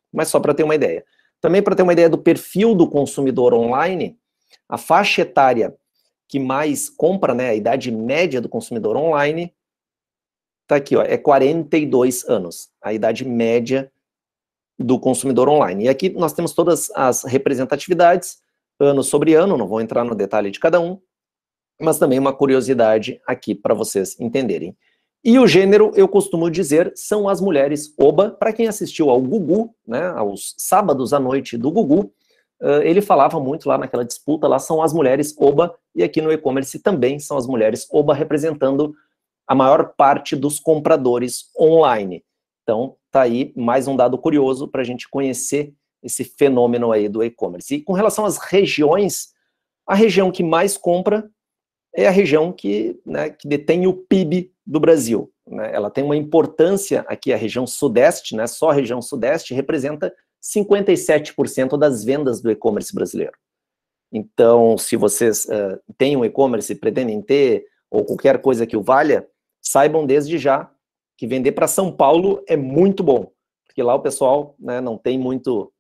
mas só para ter uma ideia. Também para ter uma ideia do perfil do consumidor online, a faixa etária que mais compra, né, a idade média do consumidor online, tá aqui, ó, é 42 anos, a idade média do consumidor online. E aqui nós temos todas as representatividades, ano sobre ano, não vou entrar no detalhe de cada um, mas também uma curiosidade aqui para vocês entenderem. E o gênero, eu costumo dizer, são as mulheres oba. Para quem assistiu ao Gugu, né, aos sábados à noite do Gugu, ele falava muito lá naquela disputa, lá são as mulheres oba, e aqui no e-commerce também são as mulheres oba, representando a maior parte dos compradores online. Então, tá aí mais um dado curioso para a gente conhecer esse fenômeno aí do e-commerce. E com relação às regiões, a região que mais compra é a região que, né, que detém o PIB do Brasil, né? Ela tem uma importância aqui, a região sudeste, né, só a região sudeste representa 57% das vendas do e-commerce brasileiro. Então, se vocês têm um e-commerce, pretendem ter, ou qualquer coisa que o valha, saibam desde já que vender para São Paulo é muito bom, porque lá o pessoal, né, não tem muito,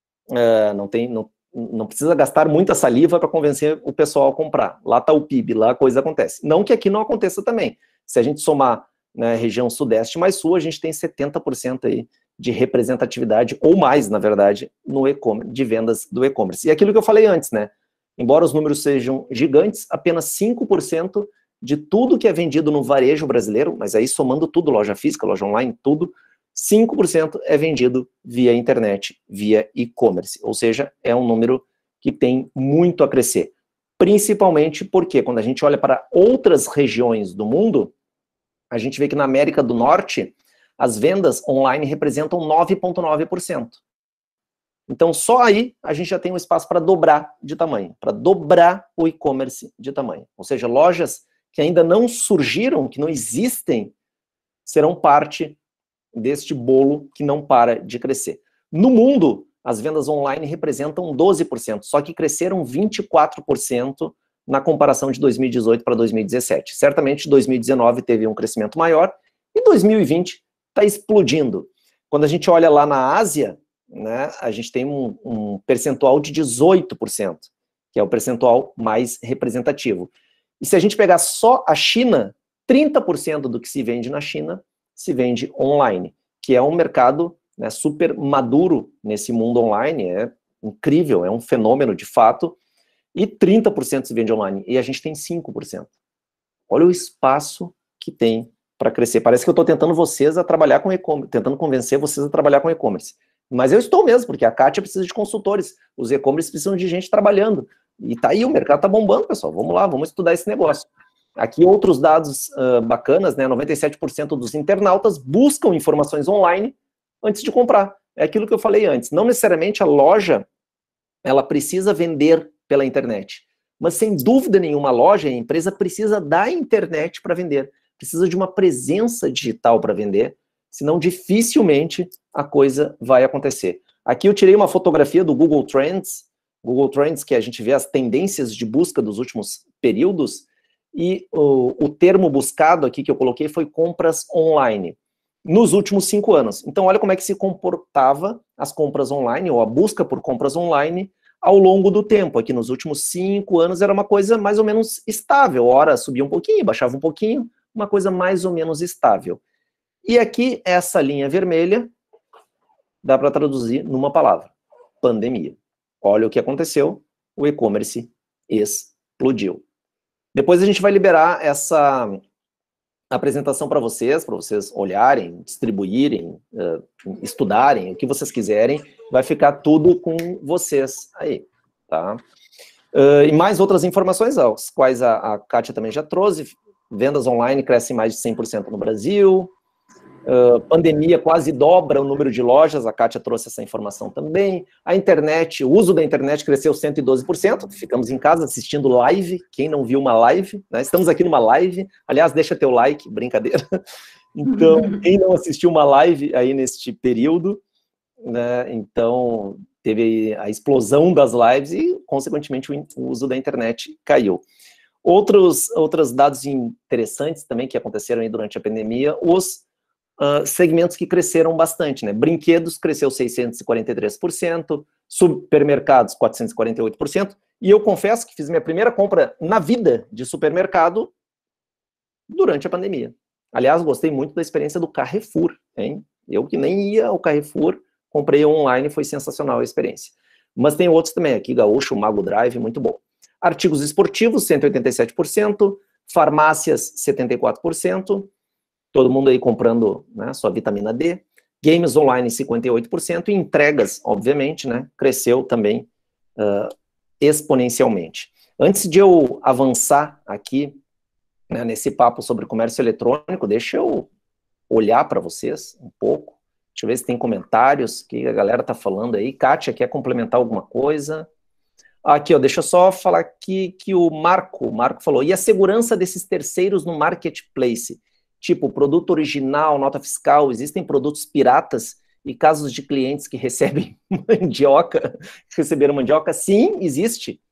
não precisa gastar muita saliva para convencer o pessoal a comprar. Lá está o PIB, lá a coisa acontece. Não que aqui não aconteça também. Se a gente somar, né, região sudeste mais sul, a gente tem 70% aí de representatividade, ou mais, na verdade, no e-commerce, de vendas do e-commerce. E aquilo que eu falei antes, né? Embora os números sejam gigantes, apenas 5% de tudo que é vendido no varejo brasileiro, mas aí somando tudo, loja física, loja online, tudo, 5% é vendido via internet, via e-commerce. Ou seja, é um número que tem muito a crescer. Principalmente porque quando a gente olha para outras regiões do mundo, a gente vê que na América do Norte, as vendas online representam 9,9%. Então, só aí a gente já tem um espaço para dobrar de tamanho, para dobrar o e-commerce de tamanho. Ou seja, lojas que ainda não surgiram, que não existem, serão parte deste bolo que não para de crescer. No mundo, as vendas online representam 12%, só que cresceram 24% na comparação de 2018 para 2017. Certamente 2019 teve um crescimento maior e 2020 está explodindo. Quando a gente olha lá na Ásia, né, a gente tem um percentual de 18%, que é o percentual mais representativo. E se a gente pegar só a China, 30% do que se vende na China se vende online, que é um mercado, né, super maduro nesse mundo online, é incrível, é um fenômeno de fato, e 30% se vende online, e a gente tem 5%. Olha o espaço que tem para crescer. Parece que eu estou tentando vocês a trabalhar com e-commerce, tentando convencer vocês a trabalhar com e-commerce. Mas eu estou mesmo, porque a Kátia precisa de consultores, os e-commerce precisam de gente trabalhando. E tá aí, o mercado tá bombando, pessoal. Vamos lá, vamos estudar esse negócio. Aqui outros dados bacanas, né? 97% dos internautas buscam informações online antes de comprar. É aquilo que eu falei antes. Não necessariamente a loja, ela precisa vender pela internet. Mas sem dúvida nenhuma, a loja, a empresa precisa da internet para vender. Precisa de uma presença digital para vender, senão dificilmente a coisa vai acontecer. Aqui eu tirei uma fotografia do Google Trends, que a gente vê as tendências de busca dos últimos períodos, e o termo buscado aqui que eu coloquei foi compras online, nos últimos 5 anos. Então olha como é que se comportava as compras online, ou a busca por compras online, ao longo do tempo. Aqui nos últimos 5 anos era uma coisa mais ou menos estável, ora subia um pouquinho, baixava um pouquinho, uma coisa mais ou menos estável. E aqui, essa linha vermelha, dá para traduzir numa palavra: pandemia. Olha o que aconteceu, o e-commerce explodiu. Depois a gente vai liberar essa apresentação para vocês olharem, distribuírem, estudarem, o que vocês quiserem, vai ficar tudo com vocês aí, tá? E mais outras informações, as quais a Kátia também já trouxe. Vendas online crescem mais de 100% no Brasil. Pandemia quase dobra o número de lojas, a Kátia trouxe essa informação também. A internet, o uso da internet cresceu 112%, ficamos em casa assistindo live, quem não viu uma live, né? Estamos aqui numa live, aliás, deixa teu like, brincadeira. Então, quem não assistiu uma live aí neste período, né? Então, teve a explosão das lives e, consequentemente, o uso da internet caiu. Outros dados interessantes também que aconteceram aí durante a pandemia, os segmentos que cresceram bastante, né? Brinquedos cresceu 643%, supermercados 448%, e eu confesso que fiz minha primeira compra na vida de supermercado durante a pandemia. Aliás, gostei muito da experiência do Carrefour, hein? Eu que nem ia ao Carrefour, comprei online, foi sensacional a experiência. Mas tem outros também aqui, Gaúcho, Mago Drive, muito bom. Artigos esportivos, 187%, farmácias, 74%, todo mundo aí comprando, né, sua vitamina D. Games online, 58%, e entregas, obviamente, né, cresceu também exponencialmente. Antes de eu avançar aqui, né, nesse papo sobre comércio eletrônico, deixa eu olhar para vocês um pouco. Deixa eu ver se tem comentários que a galera tá falando aí. Kátia, quer complementar alguma coisa? Aqui, ó, deixa eu só falar aqui que o Marco falou, e a segurança desses terceiros no marketplace? Tipo, produto original, nota fiscal, existem produtos piratas e casos de clientes que recebem mandioca, receberam mandioca? Sim, existe.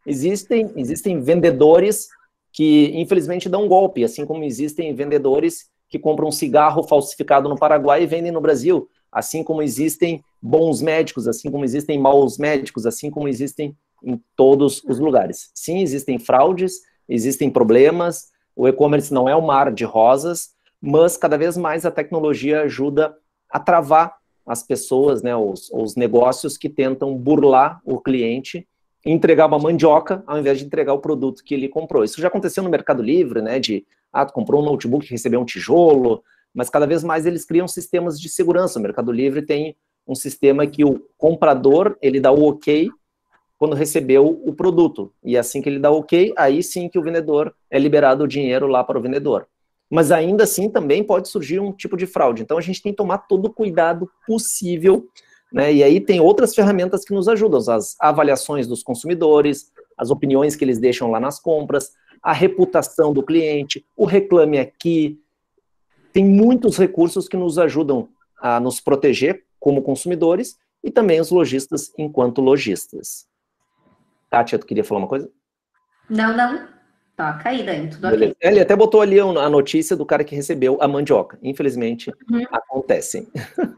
Existem vendedores que, infelizmente, dão golpe, assim como existem vendedores que compram cigarro falsificado no Paraguai e vendem no Brasil, assim como existem bons médicos, assim como existem maus médicos, assim como existem em todos os lugares. Sim, existem fraudes, existem problemas, o e-commerce não é um mar de rosas, mas cada vez mais a tecnologia ajuda a travar as pessoas, né, os negócios que tentam burlar o cliente e entregar uma mandioca ao invés de entregar o produto que ele comprou. Isso já aconteceu no Mercado Livre, né, tu comprou um notebook e recebeu um tijolo, mas cada vez mais eles criam sistemas de segurança. O Mercado Livre tem um sistema que o comprador, ele dá o ok quando recebeu o produto, e assim que ele dá ok, aí sim que o vendedor é liberado o dinheiro lá para o vendedor. Mas ainda assim também pode surgir um tipo de fraude, então a gente tem que tomar todo o cuidado possível, né? E aí tem outras ferramentas que nos ajudam, as avaliações dos consumidores, as opiniões que eles deixam lá nas compras, a reputação do cliente, o Reclame Aqui. Tem muitos recursos que nos ajudam a nos proteger como consumidores e também os lojistas enquanto lojistas. Kátia, tu queria falar uma coisa? Não. Toca aí, Dani, tudo Beleza. ok. Ele até botou ali a notícia do cara que recebeu a mandioca. Infelizmente, acontecem.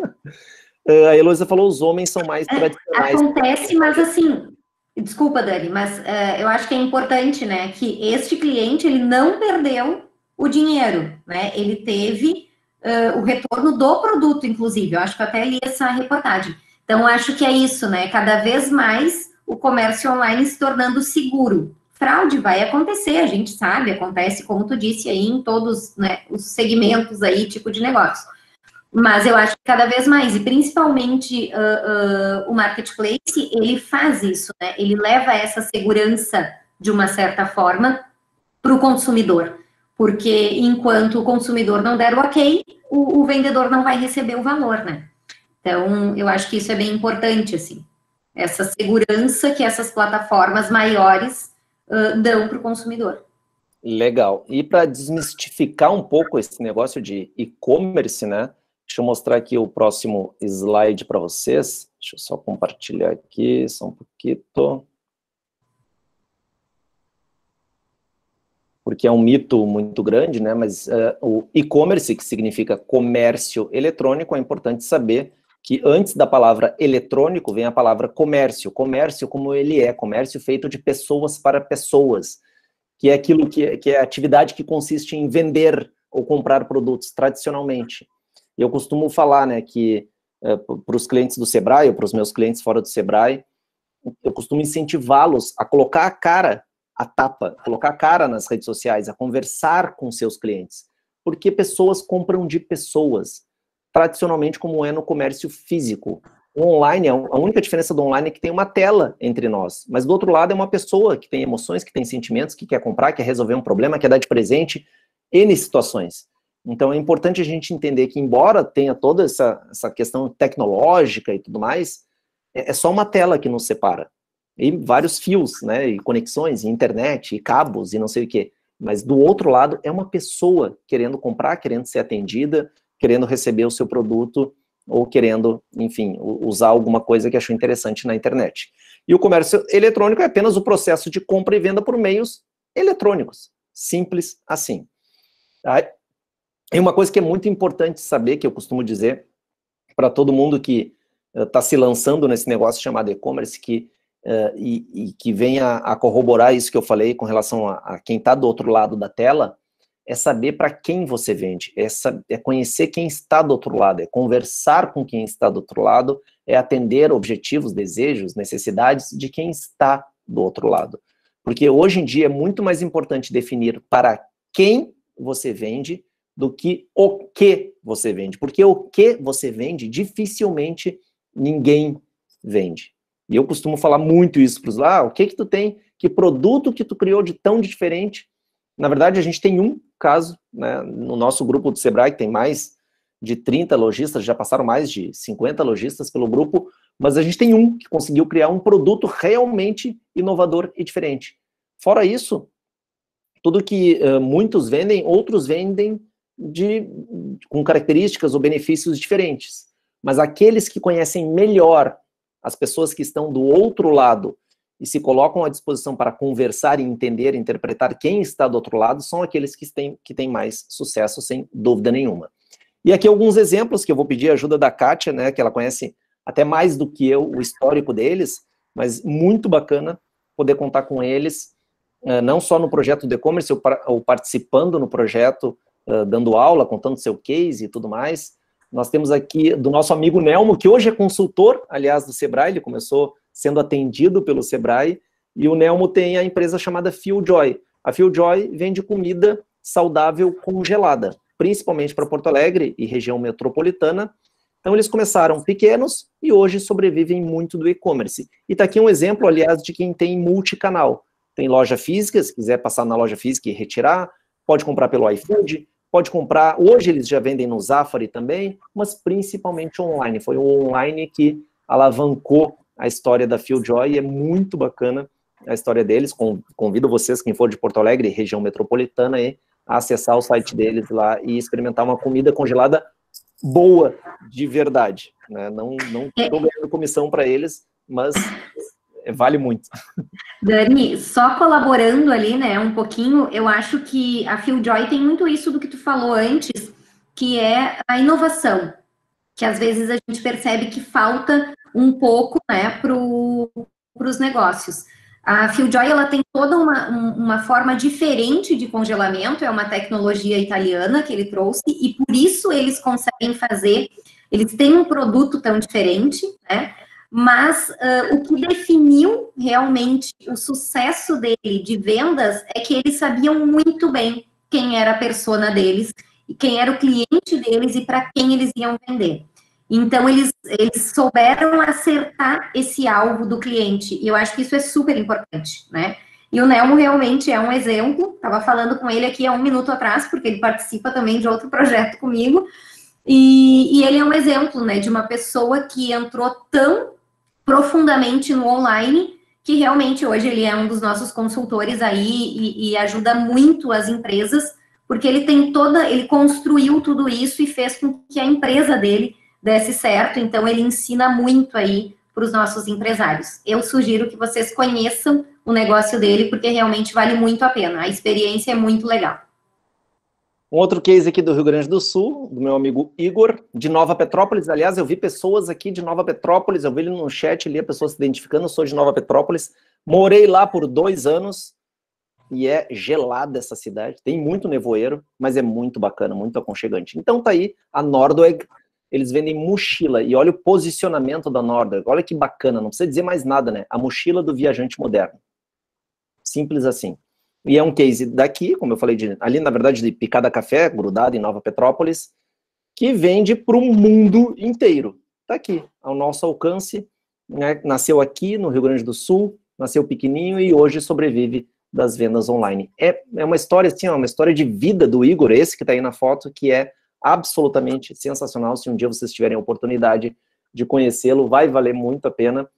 A Heloísa falou, os homens são mais tradicionais. Acontece, mas assim, desculpa, Dani, mas eu acho que é importante, né, que este cliente, ele não perdeu o dinheiro, né, ele teve o retorno do produto, inclusive, eu acho que eu até li essa reportagem. Então, acho que é isso, né, cada vez mais o comércio online se tornando seguro. Fraude vai acontecer, a gente sabe, acontece, como tu disse aí, em todos, né, os segmentos aí, tipo de negócio. Mas eu acho que cada vez mais, e principalmente o marketplace, ele faz isso, né? Ele leva essa segurança, de uma certa forma, para o consumidor. Porque enquanto o consumidor não der o ok, o vendedor não vai receber o valor, né? Então, eu acho que isso é bem importante, assim. Essa segurança que essas plataformas maiores dão para o consumidor. Legal. E para desmistificar um pouco esse negócio de e-commerce, né? Deixa eu mostrar aqui o próximo slide para vocês. Deixa eu só compartilhar aqui, só um pouquinho. Porque é um mito muito grande, né? Mas o e-commerce, que significa comércio eletrônico, é importante saber que antes da palavra eletrônico vem a palavra comércio. Comércio como ele é, comércio feito de pessoas para pessoas, que é aquilo que é a atividade que consiste em vender ou comprar produtos tradicionalmente. Eu costumo falar, né, que para os clientes do Sebrae, ou para os meus clientes fora do Sebrae, eu costumo incentivá-los a colocar a cara, a tapa, colocar a cara nas redes sociais, a conversar com seus clientes, porque pessoas compram de pessoas, tradicionalmente como é no comércio físico. O online, a única diferença do online é que tem uma tela entre nós, mas do outro lado é uma pessoa que tem emoções, que tem sentimentos, que quer comprar, quer resolver um problema, quer dar de presente, N situações. Então é importante a gente entender que, embora tenha toda essa questão tecnológica e tudo mais, é só uma tela que nos separa. E vários fios, né, e conexões, e internet, e cabos, e não sei o quê. Mas do outro lado é uma pessoa querendo comprar, querendo ser atendida, querendo receber o seu produto, ou querendo, enfim, usar alguma coisa que achou interessante na internet. E o comércio eletrônico é apenas o processo de compra e venda por meios eletrônicos. Simples assim. Tá? E uma coisa que é muito importante saber, que eu costumo dizer para todo mundo que está se lançando nesse negócio chamado e-commerce, e que venha a corroborar isso que eu falei com relação a quem está do outro lado da tela, é saber para quem você vende, é conhecer quem está do outro lado, é conversar com quem está do outro lado, é atender objetivos, desejos, necessidades de quem está do outro lado. Porque hoje em dia é muito mais importante definir para quem você vende do que o que você vende. Porque o que você vende, dificilmente ninguém vende. E eu costumo falar muito isso para os o que tu tem, que produto que tu criou de tão diferente. Na verdade, a gente tem um caso, né, no nosso grupo do Sebrae, que tem mais de 30 lojistas, já passaram mais de 50 lojistas pelo grupo, mas a gente tem um que conseguiu criar um produto realmente inovador e diferente. Fora isso, tudo que muitos vendem, outros vendem com características ou benefícios diferentes. Mas aqueles que conhecem melhor as pessoas que estão do outro lado e se colocam à disposição para conversar e entender, interpretar quem está do outro lado, são aqueles que têm mais sucesso, sem dúvida nenhuma. E aqui alguns exemplos que eu vou pedir a ajuda da Kátia, né, que ela conhece até mais do que eu o histórico deles, mas muito bacana poder contar com eles, não só no projeto do e-commerce, ou participando no projeto, dando aula, contando seu case e tudo mais. Nós temos aqui do nosso amigo Nelmo, que hoje é consultor, aliás, do Sebrae, ele começou sendo atendido pelo Sebrae, e o Nelmo tem a empresa chamada FeelJoy. A FeelJoy vende comida saudável congelada, principalmente para Porto Alegre e região metropolitana. Então eles começaram pequenos e hoje sobrevivem muito do e-commerce. E está aqui um exemplo, aliás, de quem tem multicanal. Tem loja física, se quiser passar na loja física e retirar, pode comprar pelo iFood, pode comprar, hoje eles já vendem no Zafari também, mas principalmente online. Foi o online que alavancou a história da FeelJoy, e é muito bacana a história deles. Convido vocês, quem for de Porto Alegre, região metropolitana, a acessar o site deles lá e experimentar uma comida congelada boa, de verdade. Né? Não estou ganhando comissão para eles, mas vale muito. Dani, só colaborando ali, né, um pouquinho, eu acho que a FeelJoy tem muito isso do que tu falou antes, que é a inovação, que às vezes a gente percebe que falta um pouco, né, para os negócios. A FeelJoy, ela tem toda uma forma diferente de congelamento, é uma tecnologia italiana que ele trouxe, e por isso eles conseguem fazer, eles têm um produto tão diferente, né, mas o que definiu realmente o sucesso dele de vendas é que eles sabiam muito bem quem era a persona deles, e quem era o cliente deles e para quem eles iam vender. Então, eles souberam acertar esse alvo do cliente, e eu acho que isso é super importante, né? E o Nelmo realmente é um exemplo, estava falando com ele aqui há 1 minuto atrás, porque ele participa também de outro projeto comigo, e ele é um exemplo, né, de uma pessoa que entrou tão profundamente no online, que realmente hoje ele é um dos nossos consultores aí, e ajuda muito as empresas, porque ele construiu tudo isso e fez com que a empresa dele desse certo, então ele ensina muito aí para os nossos empresários. Eu sugiro que vocês conheçam o negócio dele, porque realmente vale muito a pena, a experiência é muito legal. Um outro case aqui do Rio Grande do Sul, do meu amigo Igor, de Nova Petrópolis. Aliás, eu vi pessoas aqui de Nova Petrópolis, eu vi ele no chat ali, a pessoa se identificando, eu sou de Nova Petrópolis, morei lá por 2 anos, e é gelada essa cidade, tem muito nevoeiro, mas é muito bacana, muito aconchegante. Então tá aí a Nordweg, eles vendem mochila, e olha o posicionamento da Nordweg, olha que bacana, não precisa dizer mais nada, né? A mochila do viajante moderno. Simples assim. E é um case daqui, como eu falei, ali na verdade de Picada Café, grudado em Nova Petrópolis, que vende para o mundo inteiro. Tá aqui, ao nosso alcance, né? Nasceu aqui no Rio Grande do Sul, nasceu pequenininho e hoje sobrevive das vendas online. É uma história assim, uma história de vida do Igor, esse que está aí na foto, que é absolutamente sensacional. Se um dia vocês tiverem a oportunidade de conhecê-lo, vai valer muito a pena.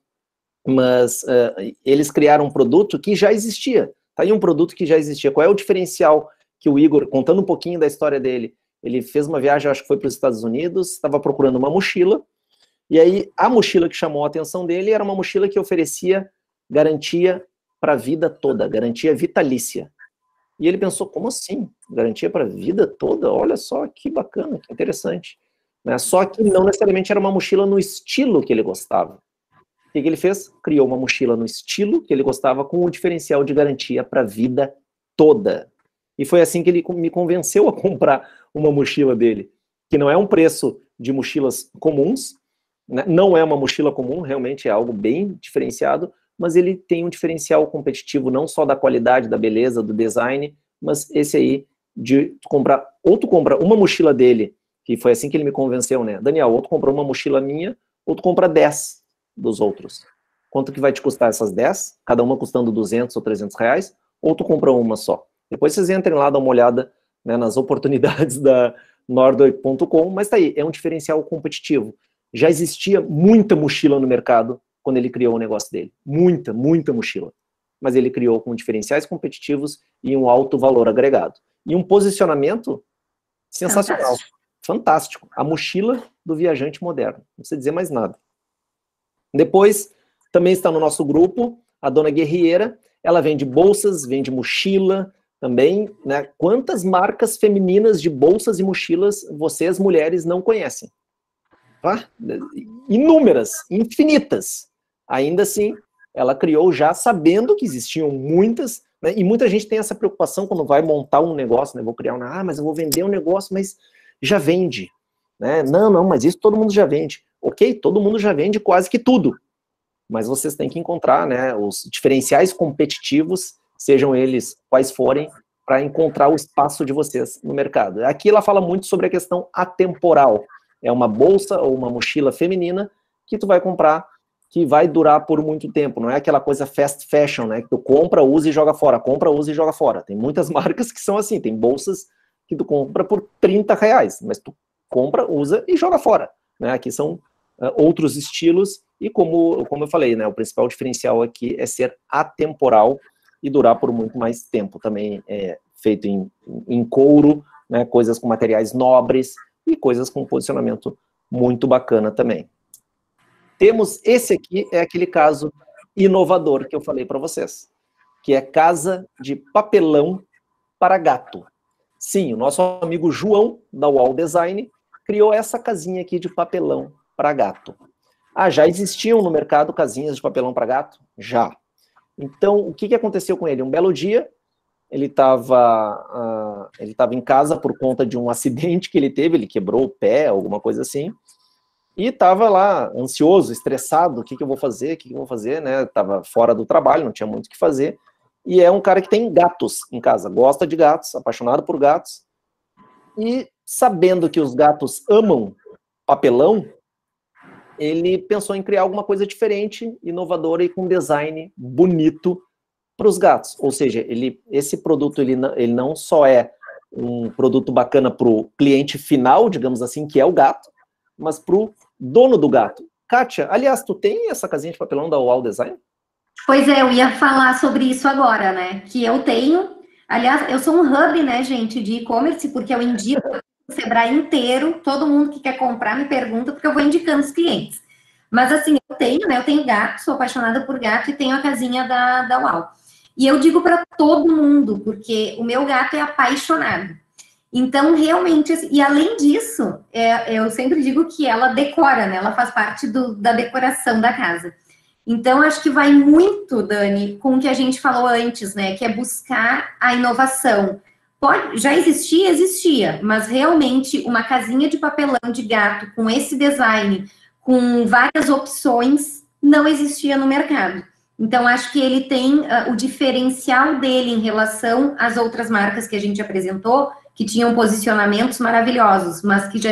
Mas eles criaram um produto que já existia. Tá aí um produto que já existia. Qual é o diferencial que o Igor, contando um pouquinho da história dele, ele fez uma viagem, acho que foi para os Estados Unidos, estava procurando uma mochila, e aí a mochila que chamou a atenção dele era uma mochila que oferecia garantia para a vida toda, garantia vitalícia. E ele pensou, como assim? Garantia para a vida toda? Olha só que bacana, que interessante. Né? Só que não necessariamente era uma mochila no estilo que ele gostava. O que ele fez? Criou uma mochila no estilo que ele gostava com o diferencial de garantia para a vida toda. E foi assim que ele me convenceu a comprar uma mochila dele, que não é um preço de mochilas comuns, né? Não é uma mochila comum, realmente é algo bem diferenciado, mas ele tem um diferencial competitivo não só da qualidade, da beleza, do design, mas esse aí de comprar, ou tu compra uma mochila dele, que foi assim que ele me convenceu, né? Daniel, ou tu comprou uma mochila minha, ou tu compra 10 dos outros. Quanto que vai te custar essas 10? Cada uma custando 200 ou 300 reais, ou tu compra uma só. Depois vocês entrem lá, dá uma olhada, né, nas oportunidades da Nordoi.com, mas tá aí, é um diferencial competitivo. Já existia muita mochila no mercado quando ele criou o negócio dele. Muita, muita mochila. Mas ele criou com diferenciais competitivos e um alto valor agregado. E um posicionamento sensacional. Fantástico. A mochila do viajante moderno. Não precisa dizer mais nada. Depois, também está no nosso grupo, a dona Guerreira. Ela vende bolsas, vende mochila também, né? Quantas marcas femininas de bolsas e mochilas vocês, mulheres, não conhecem? Tá? Inúmeras, infinitas. Ainda assim, ela criou já sabendo que existiam muitas, né? E muita gente tem essa preocupação quando vai montar um negócio, né? Vou criar mas eu vou vender um negócio, mas já vende, né? Não, mas isso todo mundo já vende. Ok, todo mundo já vende quase que tudo, mas vocês têm que encontrar, né, os diferenciais competitivos, sejam eles quais forem, para encontrar o espaço de vocês no mercado. Aqui ela fala muito sobre a questão atemporal. É uma bolsa ou uma mochila feminina que tu vai comprar, que vai durar por muito tempo. Não é aquela coisa fast fashion, né? Que tu compra, usa e joga fora. Compra, usa e joga fora. Tem muitas marcas que são assim. Tem bolsas que tu compra por 30 reais, mas tu compra, usa e joga fora. Né? Aqui são outros estilos e como eu falei, né? O principal diferencial aqui é ser atemporal e durar por muito mais tempo. Também é feito em couro, né? Coisas com materiais nobres, e coisas com posicionamento muito bacana também. Temos esse aqui, é aquele caso inovador que eu falei para vocês, que é casa de papelão para gato. Sim, o nosso amigo João, da Wall Design, criou essa casinha aqui de papelão para gato. Já existiam no mercado casinhas de papelão para gato? Já. Então, o que aconteceu com ele? Um belo dia, ele estava em casa por conta de um acidente que ele teve, ele quebrou o pé, alguma coisa assim, e estava lá ansioso, estressado, o que eu vou fazer, né? Estava fora do trabalho, não tinha muito o que fazer, e é um cara que tem gatos em casa, gosta de gatos, apaixonado por gatos, e sabendo que os gatos amam papelão, ele pensou em criar alguma coisa diferente, inovadora e com design bonito para os gatos, ou seja, esse produto ele não só é um produto bacana para o cliente final, digamos assim, que é o gato, mas para o dono do gato. Kátia, aliás, tu tem essa casinha de papelão da Wall Design? Pois é, eu ia falar sobre isso agora, né, que eu tenho, aliás, eu sou um hub, né, gente, de e-commerce, porque eu indico o Sebrae inteiro, todo mundo que quer comprar me pergunta, porque eu vou indicando os clientes. Mas assim, eu tenho gato, sou apaixonada por gato e tenho a casinha da Wall. E eu digo para todo mundo, porque o meu gato é apaixonado. Então, realmente, e além disso, eu sempre digo que ela decora, né? Ela faz parte da decoração da casa. Então, acho que vai muito, Dani, com o que a gente falou antes, né? Que é buscar a inovação. Já existia, mas realmente uma casinha de papelão de gato com esse design, com várias opções, não existia no mercado. Então, acho que ele tem o diferencial dele em relação às outras marcas que a gente apresentou, que tinham posicionamentos maravilhosos, mas que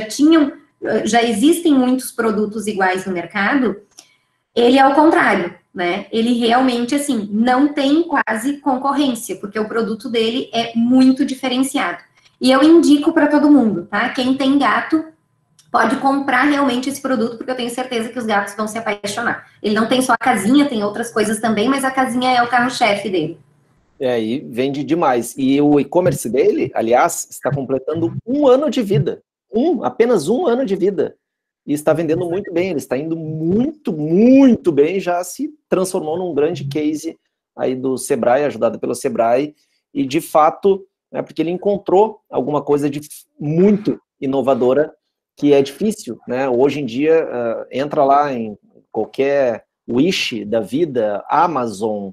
já existem muitos produtos iguais no mercado. Ele é o contrário, né? Ele realmente, assim, não tem quase concorrência, porque o produto dele é muito diferenciado. E eu indico para todo mundo, tá? Quem tem gato pode comprar realmente esse produto, porque eu tenho certeza que os gatos vão se apaixonar. Ele não tem só a casinha, tem outras coisas também, mas a casinha é o carro-chefe dele. E vende demais. E o e-commerce dele, aliás, está completando 1 ano de vida. Apenas 1 ano de vida. E está vendendo muito bem, ele está indo muito, muito bem, já se transformou num grande case aí do Sebrae, ajudado pelo Sebrae, e de fato, porque ele encontrou alguma coisa de muito inovadora, que é difícil, né? Hoje em dia, entra lá em qualquer Wish da vida, Amazon,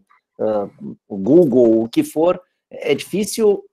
Google, o que for, é difícil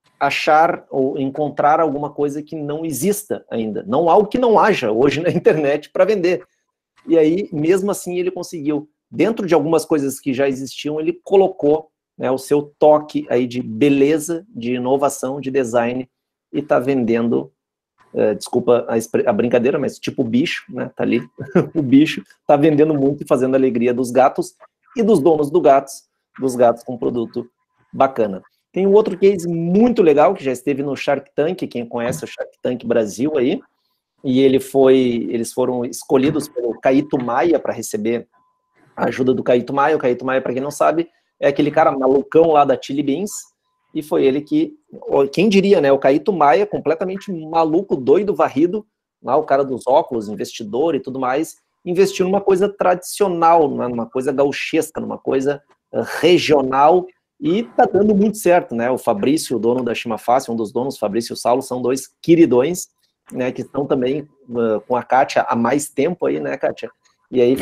achar ou encontrar alguma coisa que não exista ainda, não algo que não haja hoje na internet para vender. E aí, mesmo assim, ele conseguiu, dentro de algumas coisas que já existiam, ele colocou, né, o seu toque aí de beleza, de inovação, de design, e está vendendo, desculpa a brincadeira, mas tipo bicho, né, tá ali, o bicho está vendendo muito e fazendo a alegria dos gatos e dos donos dos gatos com produto bacana. Tem um outro case muito legal, que já esteve no Shark Tank, quem conhece o Shark Tank Brasil aí, e eles foram escolhidos pelo Caíto Maia para receber a ajuda do Caíto Maia. O Caíto Maia, para quem não sabe, é aquele cara malucão lá da Chili Beans, e foi ele que, quem diria, né, o Caíto Maia, completamente maluco, doido, varrido, lá o cara dos óculos, investidor e tudo mais, investiu numa coisa tradicional, numa coisa gauchesca, numa coisa regional, e tá dando muito certo, né? O Fabrício, o dono da Chimafácil, um dos donos, Fabrício e o Saulo, são dois queridões, né, que estão também com a Kátia há mais tempo aí, né, Kátia? E aí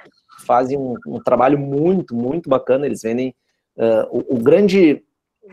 fazem um trabalho muito, muito bacana. Eles vendem o grande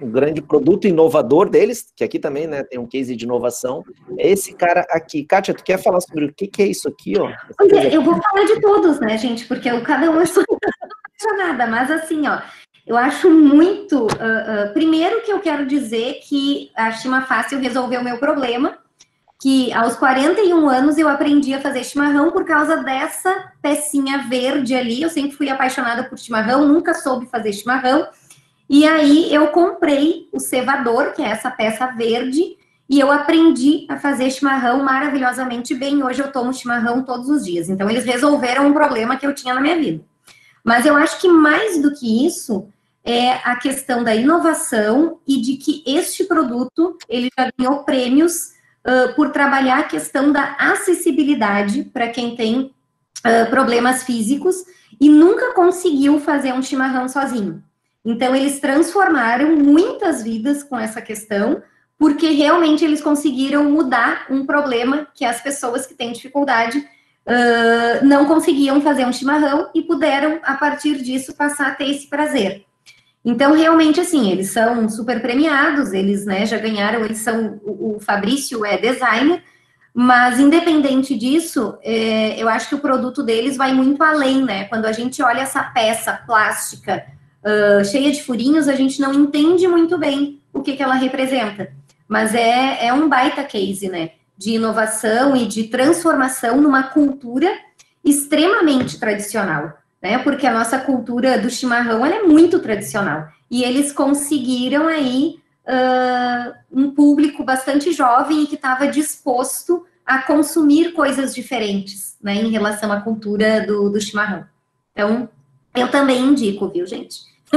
produto inovador deles, que aqui também, né, tem um case de inovação, é esse cara aqui. Kátia, tu quer falar sobre o que é isso aqui, ó? Eu vou falar de todos, né, gente, porque cada um é só apaixonada, mas assim, ó, eu acho muito... primeiro que eu quero dizer que a Chimafácil resolveu o meu problema, que aos 41 anos eu aprendi a fazer chimarrão por causa dessa pecinha verde ali. Eu sempre fui apaixonada por chimarrão, nunca soube fazer chimarrão. E aí eu comprei o cevador, que é essa peça verde, e eu aprendi a fazer chimarrão maravilhosamente bem. Hoje eu tomo chimarrão todos os dias. Então eles resolveram um problema que eu tinha na minha vida. Mas eu acho que mais do que isso é a questão da inovação e de que este produto, ele já ganhou prêmios por trabalhar a questão da acessibilidade para quem tem problemas físicos e nunca conseguiu fazer um chimarrão sozinho. Então, eles transformaram muitas vidas com essa questão, porque realmente eles conseguiram mudar um problema que as pessoas que têm dificuldade não conseguiam fazer um chimarrão e puderam, a partir disso, passar a ter esse prazer. Então, realmente, assim, eles são super premiados, eles, né, já ganharam, o Fabrício é designer, mas, independente disso, eu acho que o produto deles vai muito além, né? Quando a gente olha essa peça plástica cheia de furinhos, a gente não entende muito bem o que ela representa. Mas é um baita case, né? De inovação e de transformação numa cultura extremamente tradicional, né? Porque a nossa cultura do chimarrão, ela é muito tradicional. E eles conseguiram aí um público bastante jovem e que estava disposto a consumir coisas diferentes, né? Em relação à cultura do chimarrão. Então, eu também indico, viu, gente?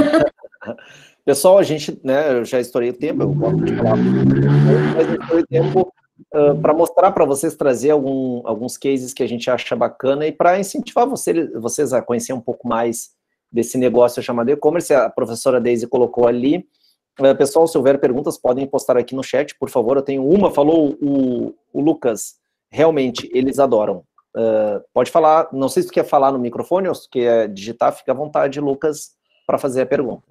Pessoal, a gente, né, eu já estourei o tempo, eu gosto de falar, mas eu estourei o tempo para mostrar para vocês, trazer alguns cases que a gente acha bacana e para incentivar vocês a conhecer um pouco mais desse negócio chamado e-commerce. A professora Daisy colocou ali. Pessoal, se houver perguntas, podem postar aqui no chat, por favor. Eu tenho uma, falou o Lucas, realmente, eles adoram. Pode falar, não sei se tu quer falar no microfone ou se tu quer digitar, fica à vontade, Lucas, para fazer a pergunta.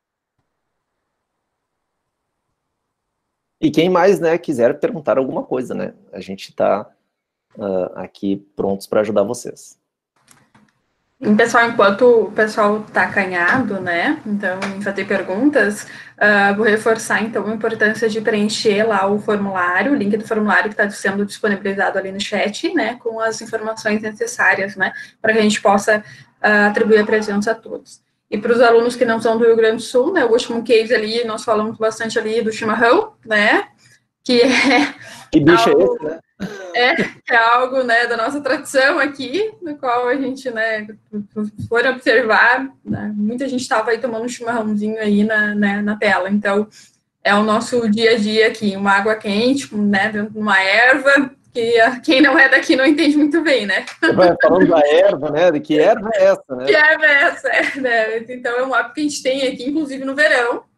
E quem mais, né, quiser perguntar alguma coisa, né, a gente está aqui prontos para ajudar vocês. E, pessoal, enquanto o pessoal está acanhado, né, então, em fazer perguntas, vou reforçar, então, a importância de preencher lá o formulário, o link do formulário que está sendo disponibilizado ali no chat, né, com as informações necessárias, né, para que a gente possa atribuir a presença a todos. E para os alunos que não são do Rio Grande do Sul, né, o último case ali, nós falamos bastante ali do chimarrão, né, que é... Que bicho é esse, né? Que é algo, né, da nossa tradição aqui, no qual a gente, né, for observar, né, muita gente estava aí tomando um chimarrãozinho aí na tela. Então, é o nosso dia a dia aqui, uma água quente, né, dentro de uma erva, que quem não é daqui não entende muito bem, né? Falando da erva, né? De que erva é essa, né? Que erva é essa, né? Então, é um hábito que a gente tem aqui, inclusive no verão,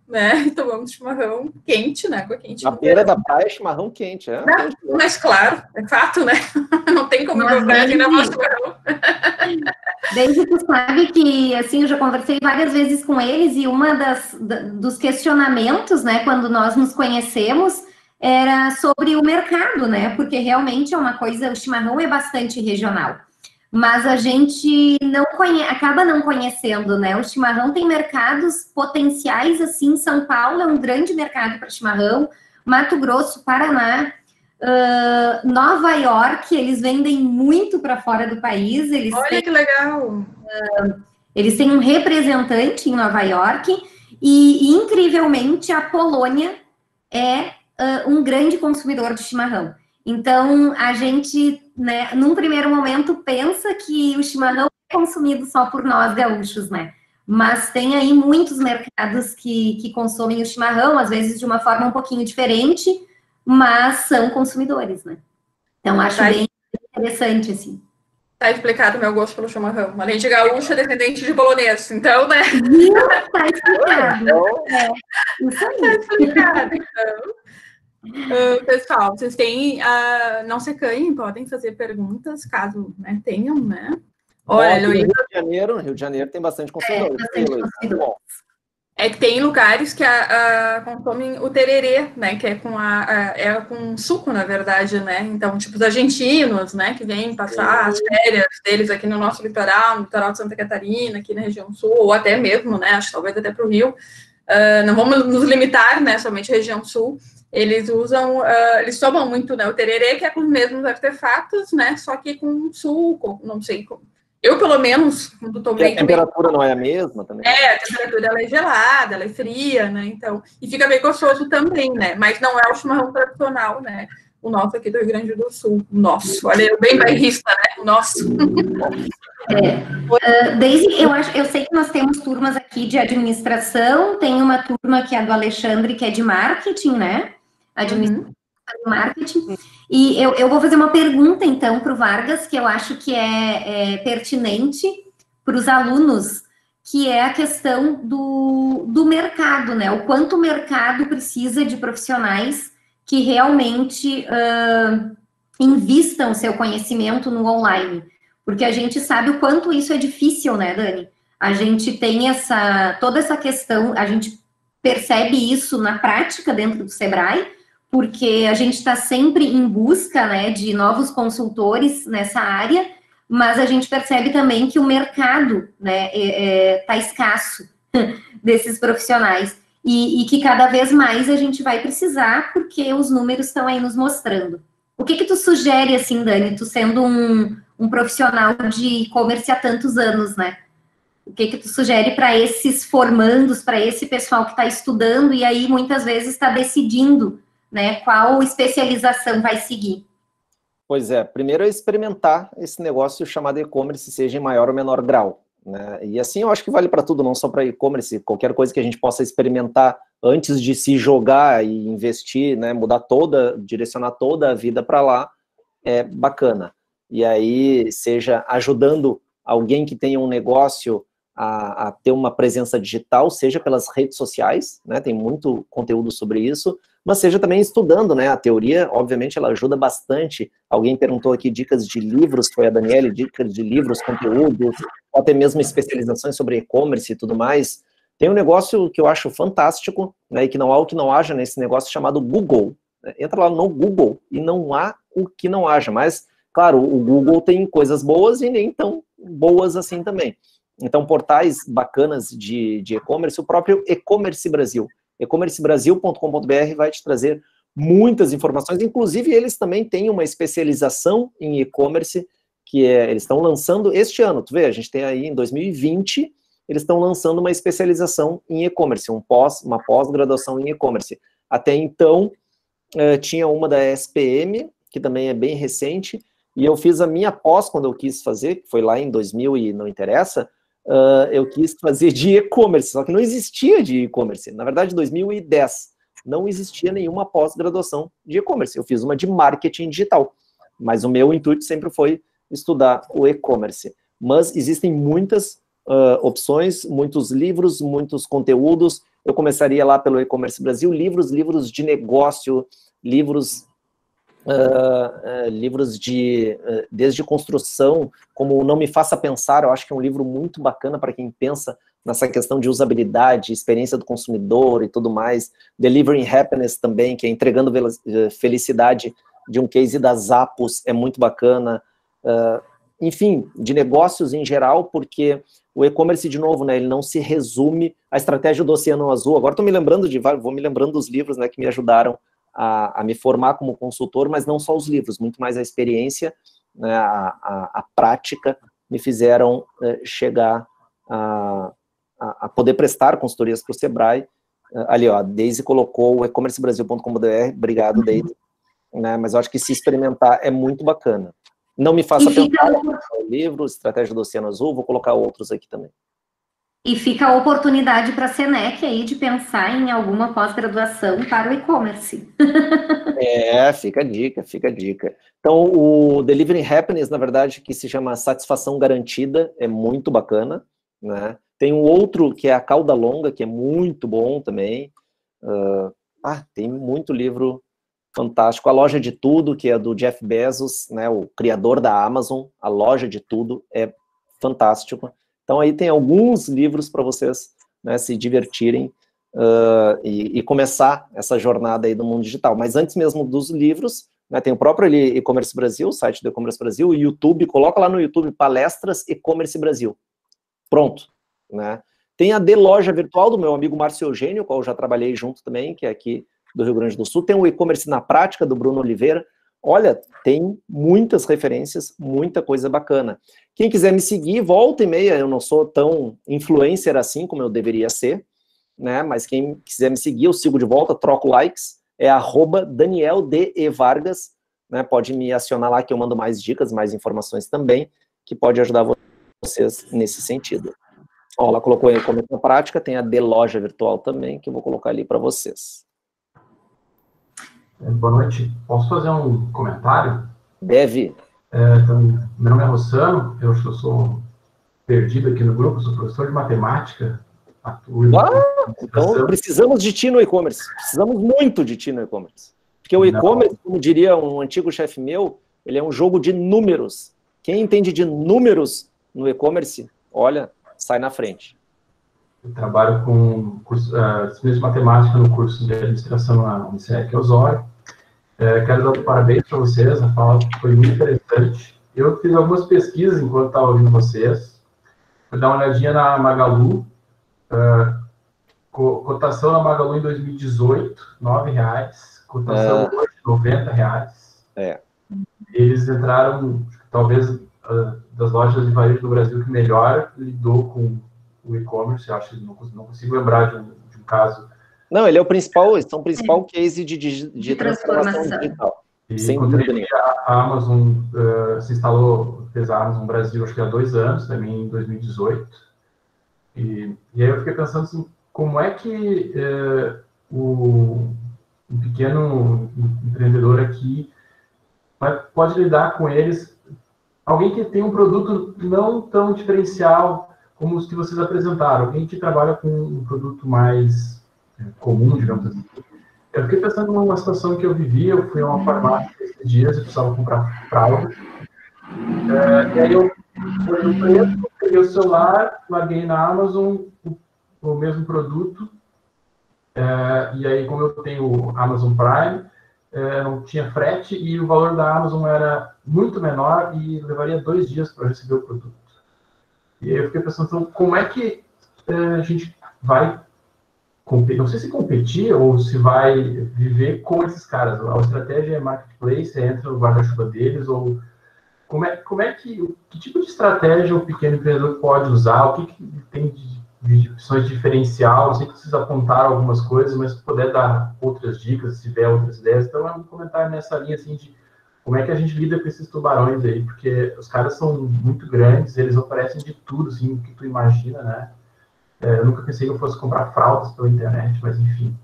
né? E tomamos chimarrão quente, né? Água quente. Na beira da praia, chimarrão quente, é? Não, mas claro, é fato, né? Não tem como Mas ir pra praia sem levar chimarrão. Desde que tu sabe que, assim, eu já conversei várias vezes com eles e dos questionamentos, né, quando nós nos conhecemos, era sobre o mercado, né, porque realmente é uma coisa, o chimarrão é bastante regional, mas a gente acaba não conhecendo, né, o chimarrão tem mercados potenciais, assim, São Paulo é um grande mercado para chimarrão, Mato Grosso, Paraná, Nova York, eles vendem muito para fora do país. Olha que legal! Eles têm um representante em Nova York e, incrivelmente, a Polônia é um grande consumidor de chimarrão. Então, a gente, né, num primeiro momento, pensa que o chimarrão é consumido só por nós gaúchos, né? Mas tem aí muitos mercados que consomem o chimarrão, às vezes de uma forma um pouquinho diferente, mas são consumidores, né? Então, acho bem interessante, assim. Tá explicado o meu gosto pelo chimarrão. Além de gaúcha, descendente de polonês. Então, né? Tá explicado. Isso aí. Tá explicado, então. Pessoal, vocês têm... não se acanhem, podem fazer perguntas, caso tenham, né? Olha, no Rio de Janeiro tem bastante consumidores. É que tem lugares que consomem o tererê, né? Que é com suco, na verdade, né? Então, tipo, os argentinos, né? Que vêm passar as férias deles aqui no nosso litoral, no litoral de Santa Catarina, aqui na região sul, ou até mesmo, né? Acho que talvez até para o Rio. Não vamos nos limitar, né? Somente a região sul. Eles eles tomam muito, né? O tererê, que é com os mesmos artefatos, né? Só que com suco, não sei como. Eu, pelo menos, quando tomei... A temperatura não é a mesma também? A temperatura ela é gelada, ela é fria, né? Então, e fica bem gostoso também, né? Mas não é o chimarrão tradicional, né? O nosso aqui do Rio Grande do Sul. O nosso. Olha, eu bem bairrista, né? O nosso. Daisy, eu sei que nós temos turmas aqui de administração, tem uma turma que é do Alexandre, que é de marketing, né? Administração de marketing. E eu vou fazer uma pergunta, então, para o Vargas, que eu acho que é pertinente para os alunos, que é a questão do mercado, né? O quanto o mercado precisa de profissionais que realmente invistam o seu conhecimento no online. Porque a gente sabe o quanto isso é difícil, né, Dani? A gente tem toda essa questão, a gente percebe isso na prática dentro do Sebrae, porque a gente está sempre em busca, né, de novos consultores nessa área, mas a gente percebe também que o mercado, né, está escasso desses profissionais e que cada vez mais a gente vai precisar, porque os números estão aí nos mostrando. O que tu sugere, assim, Dani, tu sendo um profissional de e-commerce há tantos anos, né? O que tu sugere para esses formandos, para esse pessoal que está estudando e aí muitas vezes está decidindo, né, qual especialização vai seguir? Pois é, primeiro é experimentar esse negócio chamado e-commerce, seja em maior ou menor grau, né? E assim eu acho que vale para tudo, não só para e-commerce, qualquer coisa que a gente possa experimentar antes de se jogar e investir, né, direcionar toda a vida para lá, é bacana. E aí, seja ajudando alguém que tenha um negócio a ter uma presença digital, seja pelas redes sociais, né, tem muito conteúdo sobre isso, mas seja também estudando, né, a teoria, obviamente, ela ajuda bastante. Alguém perguntou aqui dicas de livros, foi a Daniele, dicas de livros, conteúdos, ou até mesmo especializações sobre e-commerce e tudo mais. Tem um negócio que eu acho fantástico, né, e que não há o que não haja nesse negócio chamado Google. Entra lá no Google e não há o que não haja, mas, claro, o Google tem coisas boas e nem tão boas assim também. Então, portais bacanas de e-commerce, o próprio E-commerce Brasil. e-commercebrasil.com.br vai te trazer muitas informações, inclusive eles também têm uma especialização em e-commerce, que eles estão lançando este ano, tu vê, a gente tem aí em 2020, eles estão lançando uma especialização em e-commerce, uma pós-graduação em e-commerce. Até então, tinha uma da SPM, que também é bem recente, e eu fiz a minha pós quando eu quis fazer, que foi lá em 2000 e não interessa, eu quis fazer de e-commerce, só que não existia de e-commerce. Na verdade, em 2010, não existia nenhuma pós-graduação de e-commerce. Eu fiz uma de marketing digital, mas o meu intuito sempre foi estudar o e-commerce. Mas existem muitas opções, muitos livros, muitos conteúdos, eu começaria lá pelo E-Commerce Brasil, livros de negócio, livros desde construção, como Não Me Faça Pensar, eu acho que é um livro muito bacana para quem pensa nessa questão de usabilidade, experiência do consumidor e tudo mais. Delivering Happiness também, que é entregando felicidade, de um case da Zappos, é muito bacana. Enfim, de negócios em geral, porque o e-commerce, de novo, né, ele não se resume à estratégia do Oceano Azul. Agora estou me lembrando vou me lembrando dos livros, né, que me ajudaram a me formar como consultor, mas não só os livros, muito mais a experiência, né, a prática me fizeram chegar a poder prestar consultorias para o Sebrae. Ali, ó, a Daisy colocou o e-commercebrasil.com.br, obrigado, Daisy, né, mas eu acho que se experimentar é muito bacana. Não Me Faça Pensar, o livro, Estratégia do Oceano Azul, vou colocar outros aqui também. E fica a oportunidade para a Senec aí de pensar em alguma pós-graduação para o e-commerce. Fica a dica. Então, o Delivering Happiness, na verdade, que se chama Satisfação Garantida, é muito bacana, né? Tem um outro que é A Cauda Longa, que é muito bom também. Tem muito livro fantástico. A Loja de Tudo, que é do Jeff Bezos, né, o criador da Amazon. A Loja de Tudo é fantástico. Então, aí tem alguns livros para vocês, né, se divertirem e começar essa jornada aí do mundo digital. Mas antes mesmo dos livros, né, tem o próprio E-Commerce Brasil, o site do E-Commerce Brasil, o YouTube, coloca lá no YouTube, Palestras E-Commerce Brasil. Pronto. Né? Tem a Loja Virtual do meu amigo Márcio Eugênio, qual eu já trabalhei junto também, que é aqui do Rio Grande do Sul. Tem o E-Commerce na Prática, do Bruno Oliveira. Olha, tem muitas referências, muita coisa bacana. Quem quiser me seguir, volta e meia, eu não sou tão influencer assim como eu deveria ser, né? Mas quem quiser me seguir, eu sigo de volta, troco likes, é @DanielDeVargas, né? Pode me acionar lá que eu mando mais dicas, mais informações também, que pode ajudar vocês nesse sentido. Ó, ela colocou aí como na prática, tem a Loja Virtual também, que eu vou colocar ali para vocês. Boa noite. Posso fazer um comentário? Deve. Então, meu nome é Rossano, eu sou perdido aqui no grupo, sou professor de matemática. Então precisamos de ti no e-commerce. Precisamos muito de ti no e-commerce. Porque o e-commerce, como diria um antigo chefe meu, ele é um jogo de números. Quem entende de números no e-commerce, olha, sai na frente. Eu trabalho com disciplinas de matemática no curso de administração na Unicef Osório. Quero dar parabéns para vocês, a fala foi muito interessante. Eu fiz algumas pesquisas enquanto estava ouvindo vocês. Vou dar uma olhadinha na Magalu. Cotação na Magalu em 2018, R$9. Cotação hoje, R$90. Eles entraram, talvez, das lojas de varejo do Brasil que melhor lidou com o e-commerce. Acho que não consigo lembrar de um caso. Não, ele é o principal case de transformação digital. Sem dúvida nenhuma. A Amazon fez a Amazon Brasil, acho que há 2 anos, também em 2018. E aí eu fiquei pensando assim, como é que um pequeno empreendedor aqui pode lidar com eles, alguém que tem um produto não tão diferencial como os que vocês apresentaram, alguém que trabalha com um produto mais comum, digamos assim. Eu fiquei pensando numa situação que eu vivi, eu fui a uma farmácia esses dias, eu precisava comprar fralda, e aí eu fui no preço, peguei o celular, larguei na Amazon o mesmo produto, e aí como eu tenho o Amazon Prime, não tinha frete e o valor da Amazon era muito menor e levaria 2 dias para receber o produto. E aí eu fiquei pensando, então, como é que a gente vai competir, não sei se competir ou se vai viver com esses caras. A estratégia é marketplace, entra no guarda-chuva deles, ou como é que tipo de estratégia o pequeno empreendedor pode usar, o que tem de opções diferencial. Eu sei que vocês apontaram algumas coisas, mas se puder dar outras dicas, se tiver outras ideias, então é um comentário nessa linha, assim, de como é que a gente lida com esses tubarões aí, porque os caras são muito grandes, eles oferecem de tudo, assim, o que tu imagina, né? Eu nunca pensei que eu fosse comprar fraldas pela internet, mas enfim.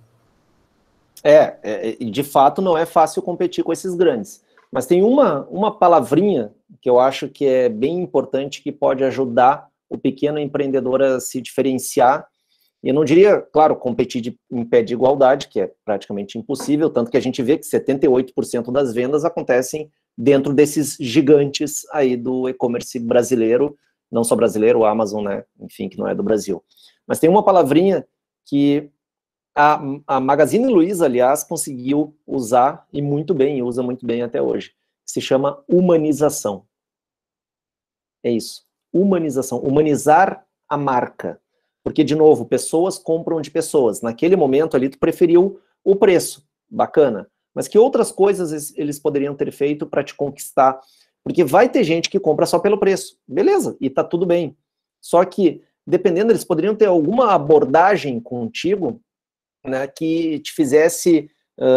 De fato não é fácil competir com esses grandes. Mas tem uma palavrinha que eu acho que é bem importante, que pode ajudar o pequeno empreendedor a se diferenciar, E eu não diria, claro, competir em pé de igualdade, que é praticamente impossível, tanto que a gente vê que 78% das vendas acontecem dentro desses gigantes aí do e-commerce brasileiro, não só brasileiro, o Amazon, né, enfim, que não é do Brasil. Mas tem uma palavrinha que a Magazine Luiza, aliás, conseguiu usar, e muito bem, usa muito bem até hoje, que se chama humanização. É isso, humanização, humanizar a marca. Porque, de novo, pessoas compram de pessoas. Naquele momento ali, tu preferiu o preço, bacana. Mas que outras coisas eles poderiam ter feito para te conquistar? Porque vai ter gente que compra só pelo preço. Beleza, e tá tudo bem. Só que, dependendo, eles poderiam ter alguma abordagem contigo, né, que te fizesse,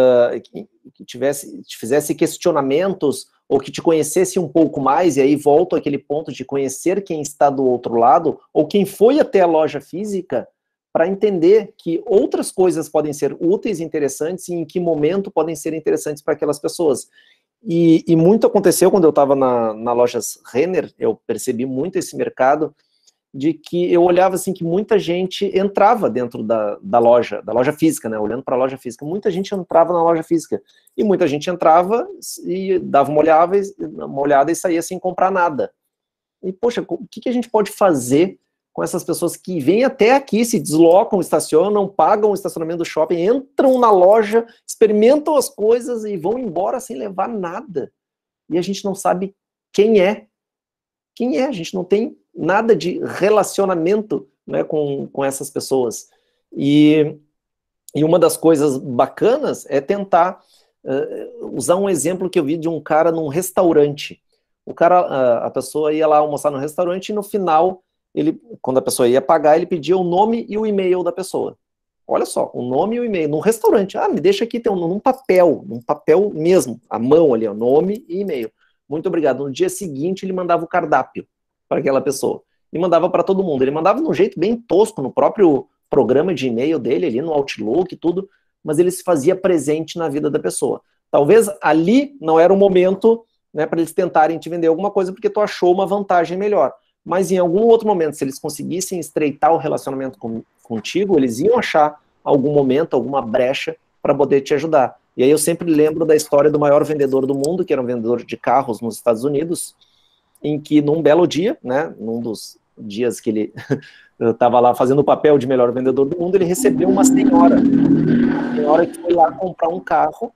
te fizesse questionamentos, ou que te conhecesse um pouco mais, e aí volto àquele ponto de conhecer quem está do outro lado, ou quem foi até a loja física, para entender que outras coisas podem ser úteis e interessantes, e em que momento podem ser interessantes para aquelas pessoas. E muito aconteceu quando eu estava na lojas Renner, eu percebi muito esse mercado, de que eu olhava assim que muita gente entrava dentro da loja física, né, olhando para a loja física, muita gente entrava na loja física, e muita gente entrava e dava uma olhada e saía sem comprar nada. E, poxa, o que a gente pode fazer com essas pessoas que vêm até aqui, se deslocam, estacionam, pagam o estacionamento do shopping, entram na loja, experimentam as coisas e vão embora sem levar nada. E a gente não sabe quem é. Quem é? A gente não tem nada de relacionamento, né, com essas pessoas. E uma das coisas bacanas é tentar usar um exemplo que eu vi de um cara num restaurante. O cara, a pessoa ia lá almoçar no restaurante e no final, quando a pessoa ia pagar, ele pedia o nome e o e-mail da pessoa. Olha só, o nome e o e-mail, num restaurante. Ah, me deixa aqui, num papel mesmo, à mão ali, ó, nome e e-mail. Muito obrigado. No dia seguinte, ele mandava o cardápio para aquela pessoa. E mandava para todo mundo. Ele mandava de um jeito bem tosco, no próprio programa de e-mail dele, ali no Outlook e tudo, mas ele se fazia presente na vida da pessoa. Talvez ali não era o momento, né, para eles tentarem te vender alguma coisa, porque tu achou uma vantagem melhor. Mas em algum outro momento, se eles conseguissem estreitar o relacionamento contigo, eles iam achar algum momento, alguma brecha para poder te ajudar. E aí eu sempre lembro da história do maior vendedor do mundo, que era um vendedor de carros nos Estados Unidos, em que num belo dia, né, num dos dias que ele estava lá fazendo o papel de melhor vendedor do mundo, ele recebeu uma senhora que foi lá comprar um carro.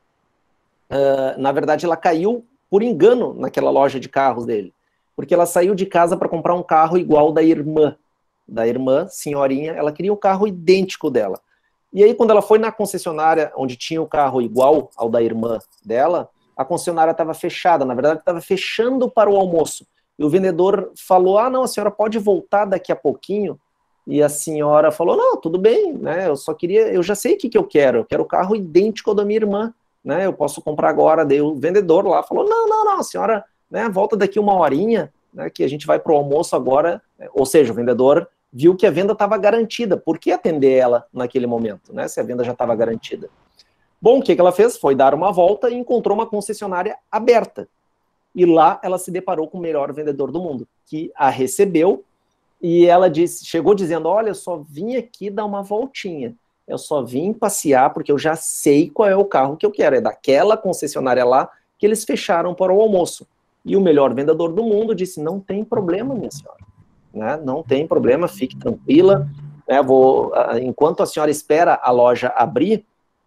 Na verdade, ela caiu por engano naquela loja de carros dele, porque ela saiu de casa para comprar um carro igual da irmã, senhorinha, ela queria um carro idêntico dela. E aí, quando ela foi na concessionária onde tinha o carro igual ao da irmã dela, a concessionária estava fechada, na verdade estava fechando para o almoço. E o vendedor falou, não, a senhora pode voltar daqui a pouquinho? E a senhora falou, não, tudo bem, né, eu já sei o que eu quero o carro idêntico ao da minha irmã, né, eu posso comprar agora. Daí o vendedor lá falou, não, a senhora, né, volta daqui uma horinha, né, que a gente vai para o almoço agora. Ou seja, o vendedor viu que a venda estava garantida, por que atender ela naquele momento, né, se a venda já estava garantida? Bom, o que ela fez? Foi dar uma volta e encontrou uma concessionária aberta. E lá ela se deparou com o melhor vendedor do mundo, que a recebeu, e ela chegou dizendo, olha, eu só vim aqui dar uma voltinha, eu só vim passear porque eu já sei qual é o carro que eu quero, é daquela concessionária lá que eles fecharam para o almoço. E o melhor vendedor do mundo disse, não tem problema, minha senhora, né? Não tem problema, fique tranquila, né? Enquanto a senhora espera a loja abrir,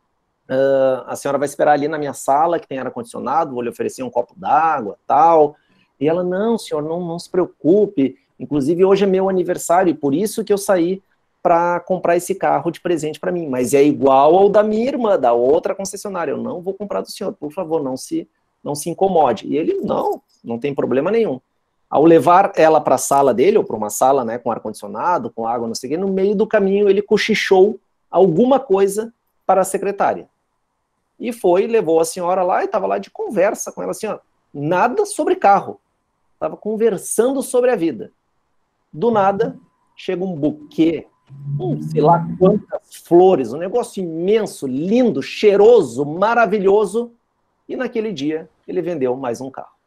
a senhora vai esperar ali na minha sala, que tem ar-condicionado, vou lhe oferecer um copo d'água, tal. E ela, não, senhor, não se preocupe, inclusive hoje é meu aniversário, e por isso que eu saí para comprar esse carro de presente para mim, mas é igual ao da minha irmã, da outra concessionária, eu não vou comprar do senhor, por favor, não se incomode. E ele, não tem problema nenhum. Ao levar ela para a sala dele, ou para uma sala, né, com ar-condicionado, com água, não sei o quê, no meio do caminho ele cochichou alguma coisa para a secretária. E levou a senhora lá e estava lá de conversa com ela, assim, ó, nada sobre carro. Estava conversando sobre a vida. Do nada, chega um buquê, sei lá quantas flores, um negócio imenso, lindo, cheiroso, maravilhoso, e naquele dia ele vendeu mais um carro.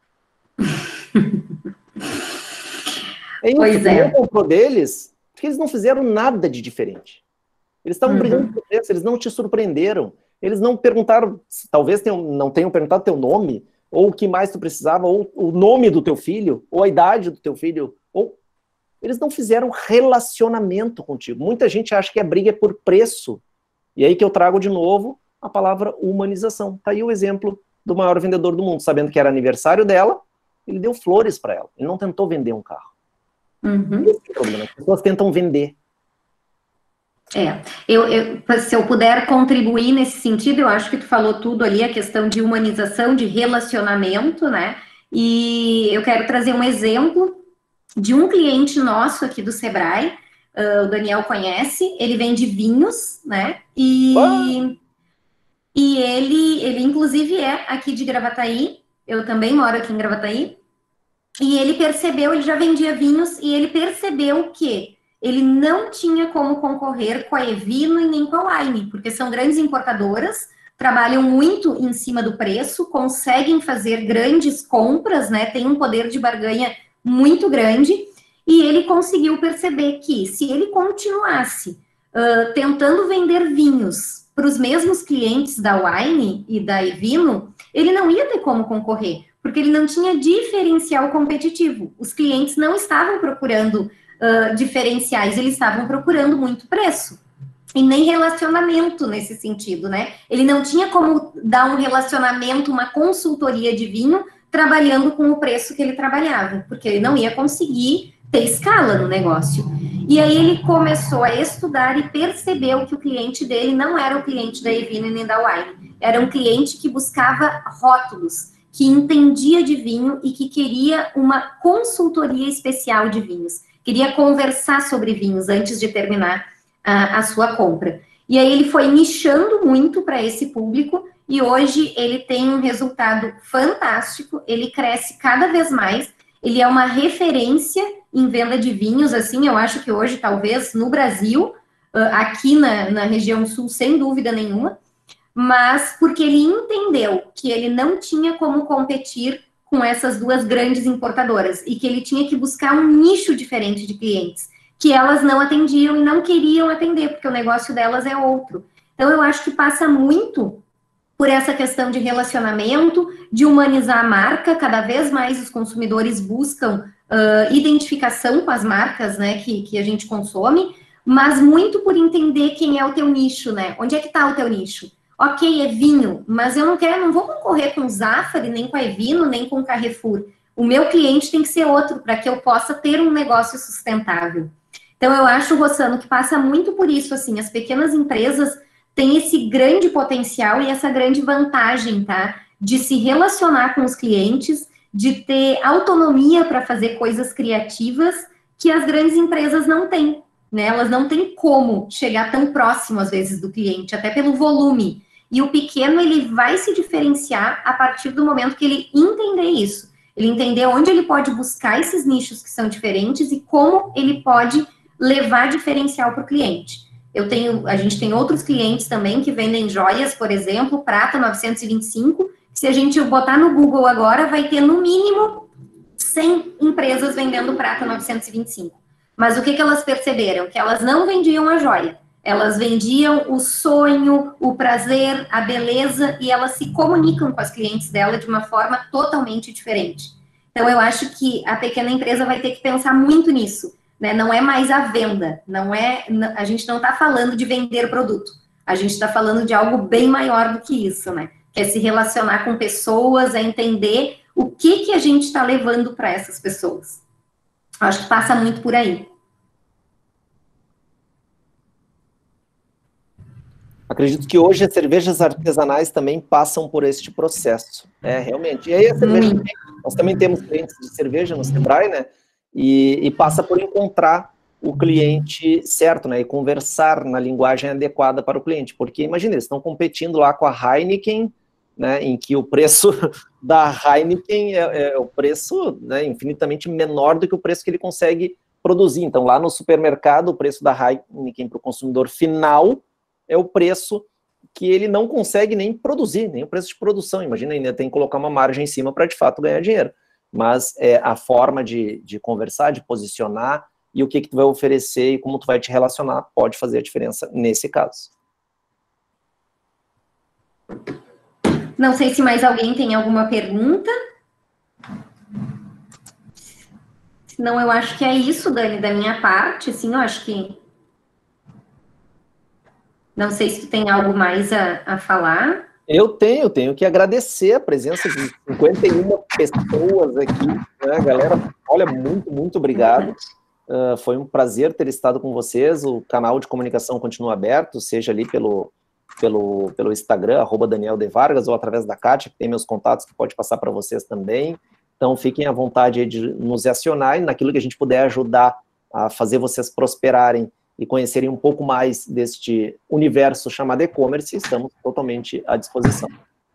Pois é. Ele comprou deles porque eles não fizeram nada de diferente. Eles estavam brigando por preço, eles não te surpreenderam. Eles não perguntaram, talvez não tenham perguntado teu nome, ou o que mais tu precisava, ou o nome do teu filho, ou a idade do teu filho, ou... Eles não fizeram relacionamento contigo. Muita gente acha que a briga é por preço. E aí que eu trago de novo a palavra humanização. Tá aí o exemplo do maior vendedor do mundo. Sabendo que era aniversário dela, ele deu flores para ela. Ele não tentou vender um carro. Esse é o problema. As pessoas tentam vender. Se eu puder contribuir nesse sentido, eu acho que tu falou tudo ali, a questão de humanização, de relacionamento, né? E eu quero trazer um exemplo de um cliente nosso aqui do Sebrae, o Daniel conhece, ele vende vinhos, né? E ele inclusive é aqui de Gravataí, eu também moro aqui em Gravataí, e ele percebeu, ele já vendia vinhos, e ele percebeu que ele não tinha como concorrer com a Evino e nem com a Wine, porque são grandes importadoras, trabalham muito em cima do preço, conseguem fazer grandes compras, né? Tem um poder de barganha muito grande, e ele conseguiu perceber que se ele continuasse tentando vender vinhos para os mesmos clientes da Wine e da Evino, ele não ia ter como concorrer, porque ele não tinha diferencial competitivo. Os clientes não estavam procurando diferenciais, eles estavam procurando muito preço. E nem relacionamento nesse sentido, né? Ele não tinha como dar um relacionamento, uma consultoria de vinho, trabalhando com o preço que ele trabalhava, porque ele não ia conseguir ter escala no negócio. E aí ele começou a estudar e percebeu que o cliente dele não era o cliente da Evino nem da Wine, era um cliente que buscava rótulos, que entendia de vinho e que queria uma consultoria especial de vinhos, queria conversar sobre vinhos antes de terminar a sua compra. E aí ele foi nichando muito para esse público, e hoje ele tem um resultado fantástico, ele cresce cada vez mais, ele é uma referência em venda de vinhos, assim, eu acho que hoje, talvez, no Brasil, aqui na região sul, sem dúvida nenhuma, mas porque ele entendeu que ele não tinha como competir com essas duas grandes importadoras, e que ele tinha que buscar um nicho diferente de clientes, que elas não atendiam e não queriam atender, porque o negócio delas é outro. Então, eu acho que passa muito por essa questão de relacionamento, de humanizar a marca. Cada vez mais os consumidores buscam identificação com as marcas, né, que a gente consome, mas muito por entender quem é o teu nicho, né? Onde é que está o teu nicho? Ok, é vinho, mas eu não vou concorrer com o Zafari, nem com a Evino, nem com o Carrefour. O meu cliente tem que ser outro, para que eu possa ter um negócio sustentável. Então, eu acho, Rossano, que passa muito por isso, assim, as pequenas empresas têm esse grande potencial e essa grande vantagem, tá? De se relacionar com os clientes, de ter autonomia para fazer coisas criativas que as grandes empresas não têm, né? Elas não têm como chegar tão próximo, às vezes, do cliente, até pelo volume. E o pequeno, ele vai se diferenciar a partir do momento que ele entender isso. Ele entender onde ele pode buscar esses nichos que são diferentes e como ele pode levar diferencial para o cliente. A gente tem outros clientes também que vendem joias, por exemplo, prata 925, se a gente botar no Google agora, vai ter no mínimo 100 empresas vendendo prata 925. Mas o que elas perceberam? Que elas não vendiam a joia, elas vendiam o sonho, o prazer, a beleza, e elas se comunicam com as clientes dela de uma forma totalmente diferente. Então, eu acho que a pequena empresa vai ter que pensar muito nisso, né? Não é mais a venda, a gente não está falando de vender produto, a gente está falando de algo bem maior do que isso, né? Que é se relacionar com pessoas, é entender o que a gente está levando para essas pessoas. Acho que passa muito por aí. Acredito que hoje as cervejas artesanais também passam por este processo. Realmente. E aí a cerveja, nós também temos clientes de cerveja no Sebrae, né? E passa por encontrar o cliente certo, né? E conversar na linguagem adequada para o cliente. Porque, imagina, eles estão competindo lá com a Heineken, né? Em que o preço da Heineken é o preço, né, infinitamente menor do que o preço que ele consegue produzir. Então, lá no supermercado, o preço da Heineken para o consumidor final é o preço que ele não consegue nem produzir, nem o preço de produção. Imagina, ainda tem que colocar uma margem em cima para, de fato, ganhar dinheiro. Mas a forma de conversar, de posicionar, e o que tu vai oferecer e como tu vai te relacionar pode fazer a diferença nesse caso. Não sei se mais alguém tem alguma pergunta. Senão, eu acho que é isso, Dani, da minha parte. Assim, eu acho que... Não sei se tu tem algo mais a falar. Eu tenho que agradecer a presença de 51 pessoas aqui, né, galera? Olha, muito obrigado. Foi um prazer ter estado com vocês. O canal de comunicação continua aberto, seja ali pelo Instagram, @DanielDeVargas, ou através da Kátia, que tem meus contatos, que pode passar para vocês também. Então, fiquem à vontade aí de nos acionar, e naquilo que a gente puder ajudar a fazer vocês prosperarem e conhecerem um pouco mais deste universo chamado e-commerce, estamos totalmente à disposição.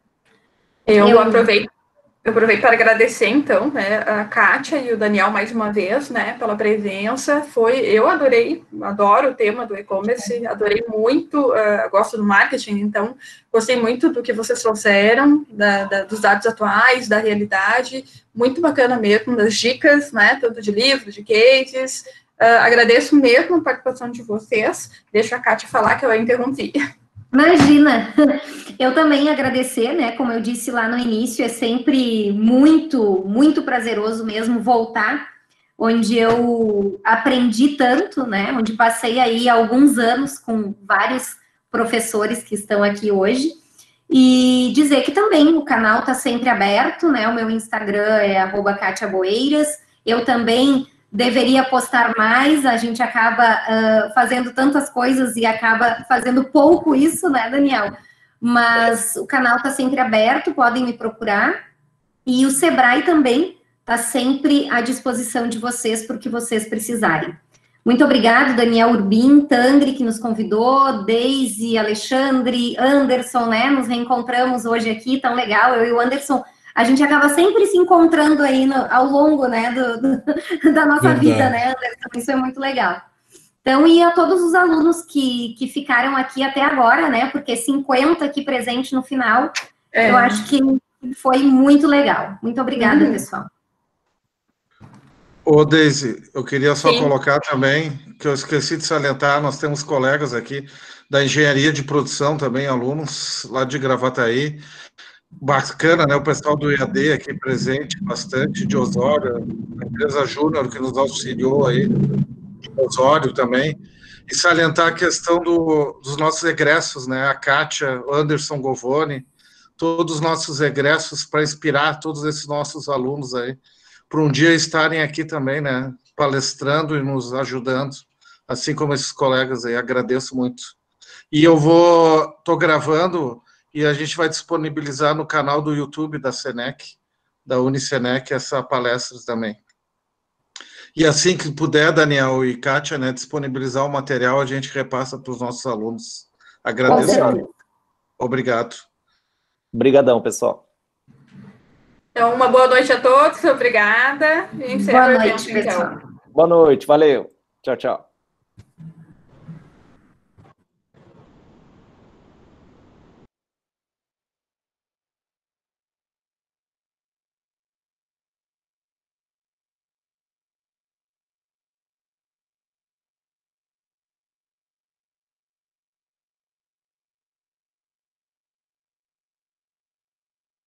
Eu aproveito para agradecer, então, né, a Kátia e o Daniel mais uma vez, né, pela presença. Eu adoro o tema do e-commerce, adorei muito, gosto do marketing, então, gostei muito do que vocês trouxeram, dos dados atuais, da realidade, muito bacana mesmo, das dicas, né, tanto de livros, de cases. Agradeço mesmo a participação de vocês. Deixa a Kátia falar, que eu a interrompi. Imagina! Eu também agradecer, né? Como eu disse lá no início, é sempre muito prazeroso mesmo voltar, onde eu aprendi tanto, né? Onde passei aí alguns anos com vários professores que estão aqui hoje. E dizer que também o canal está sempre aberto, né? O meu Instagram é @KatiaBoeiras. Eu também deveria postar mais, a gente acaba fazendo tantas coisas e acaba fazendo pouco isso, né, Daniel? Mas o canal está sempre aberto, podem me procurar. E o Sebrae também está sempre à disposição de vocês, por que vocês precisarem. Muito obrigado, Daniel Urbim, Tangri, que nos convidou, Deise, Alexandre, Anderson, né? Nos reencontramos hoje aqui, tão legal. Eu e o Anderson, a gente acaba sempre se encontrando aí ao longo, né, da nossa vida, né, Anderson? Isso é muito legal. Então, e a todos os alunos que ficaram aqui até agora, né, porque 50 aqui presente no final, eu acho que foi muito legal. Muito obrigada, pessoal. Ô, Deise, eu queria só colocar também, que eu esqueci de salientar, nós temos colegas aqui da engenharia de produção também, alunos lá de Gravataí. Bacana, né? O pessoal do EAD aqui presente bastante, de Osório, a empresa Júnior que nos auxiliou aí, Osório também, e salientar a questão dos nossos egressos, né? A Kátia, o Anderson Govoni, todos os nossos egressos para inspirar todos esses nossos alunos aí, para um dia estarem aqui também, né? Palestrando e nos ajudando, assim como esses colegas aí, agradeço muito. E estou gravando, e a gente vai disponibilizar no canal do YouTube da Senec, da Unisenec, essa palestra também. E assim que puder, Daniel e Kátia, né, disponibilizar o material, a gente repassa para os nossos alunos. Agradeço. Obrigado. Obrigadão, pessoal. Então, uma boa noite a todos, obrigada. Boa noite, pessoal. Boa noite, valeu. Tchau, tchau.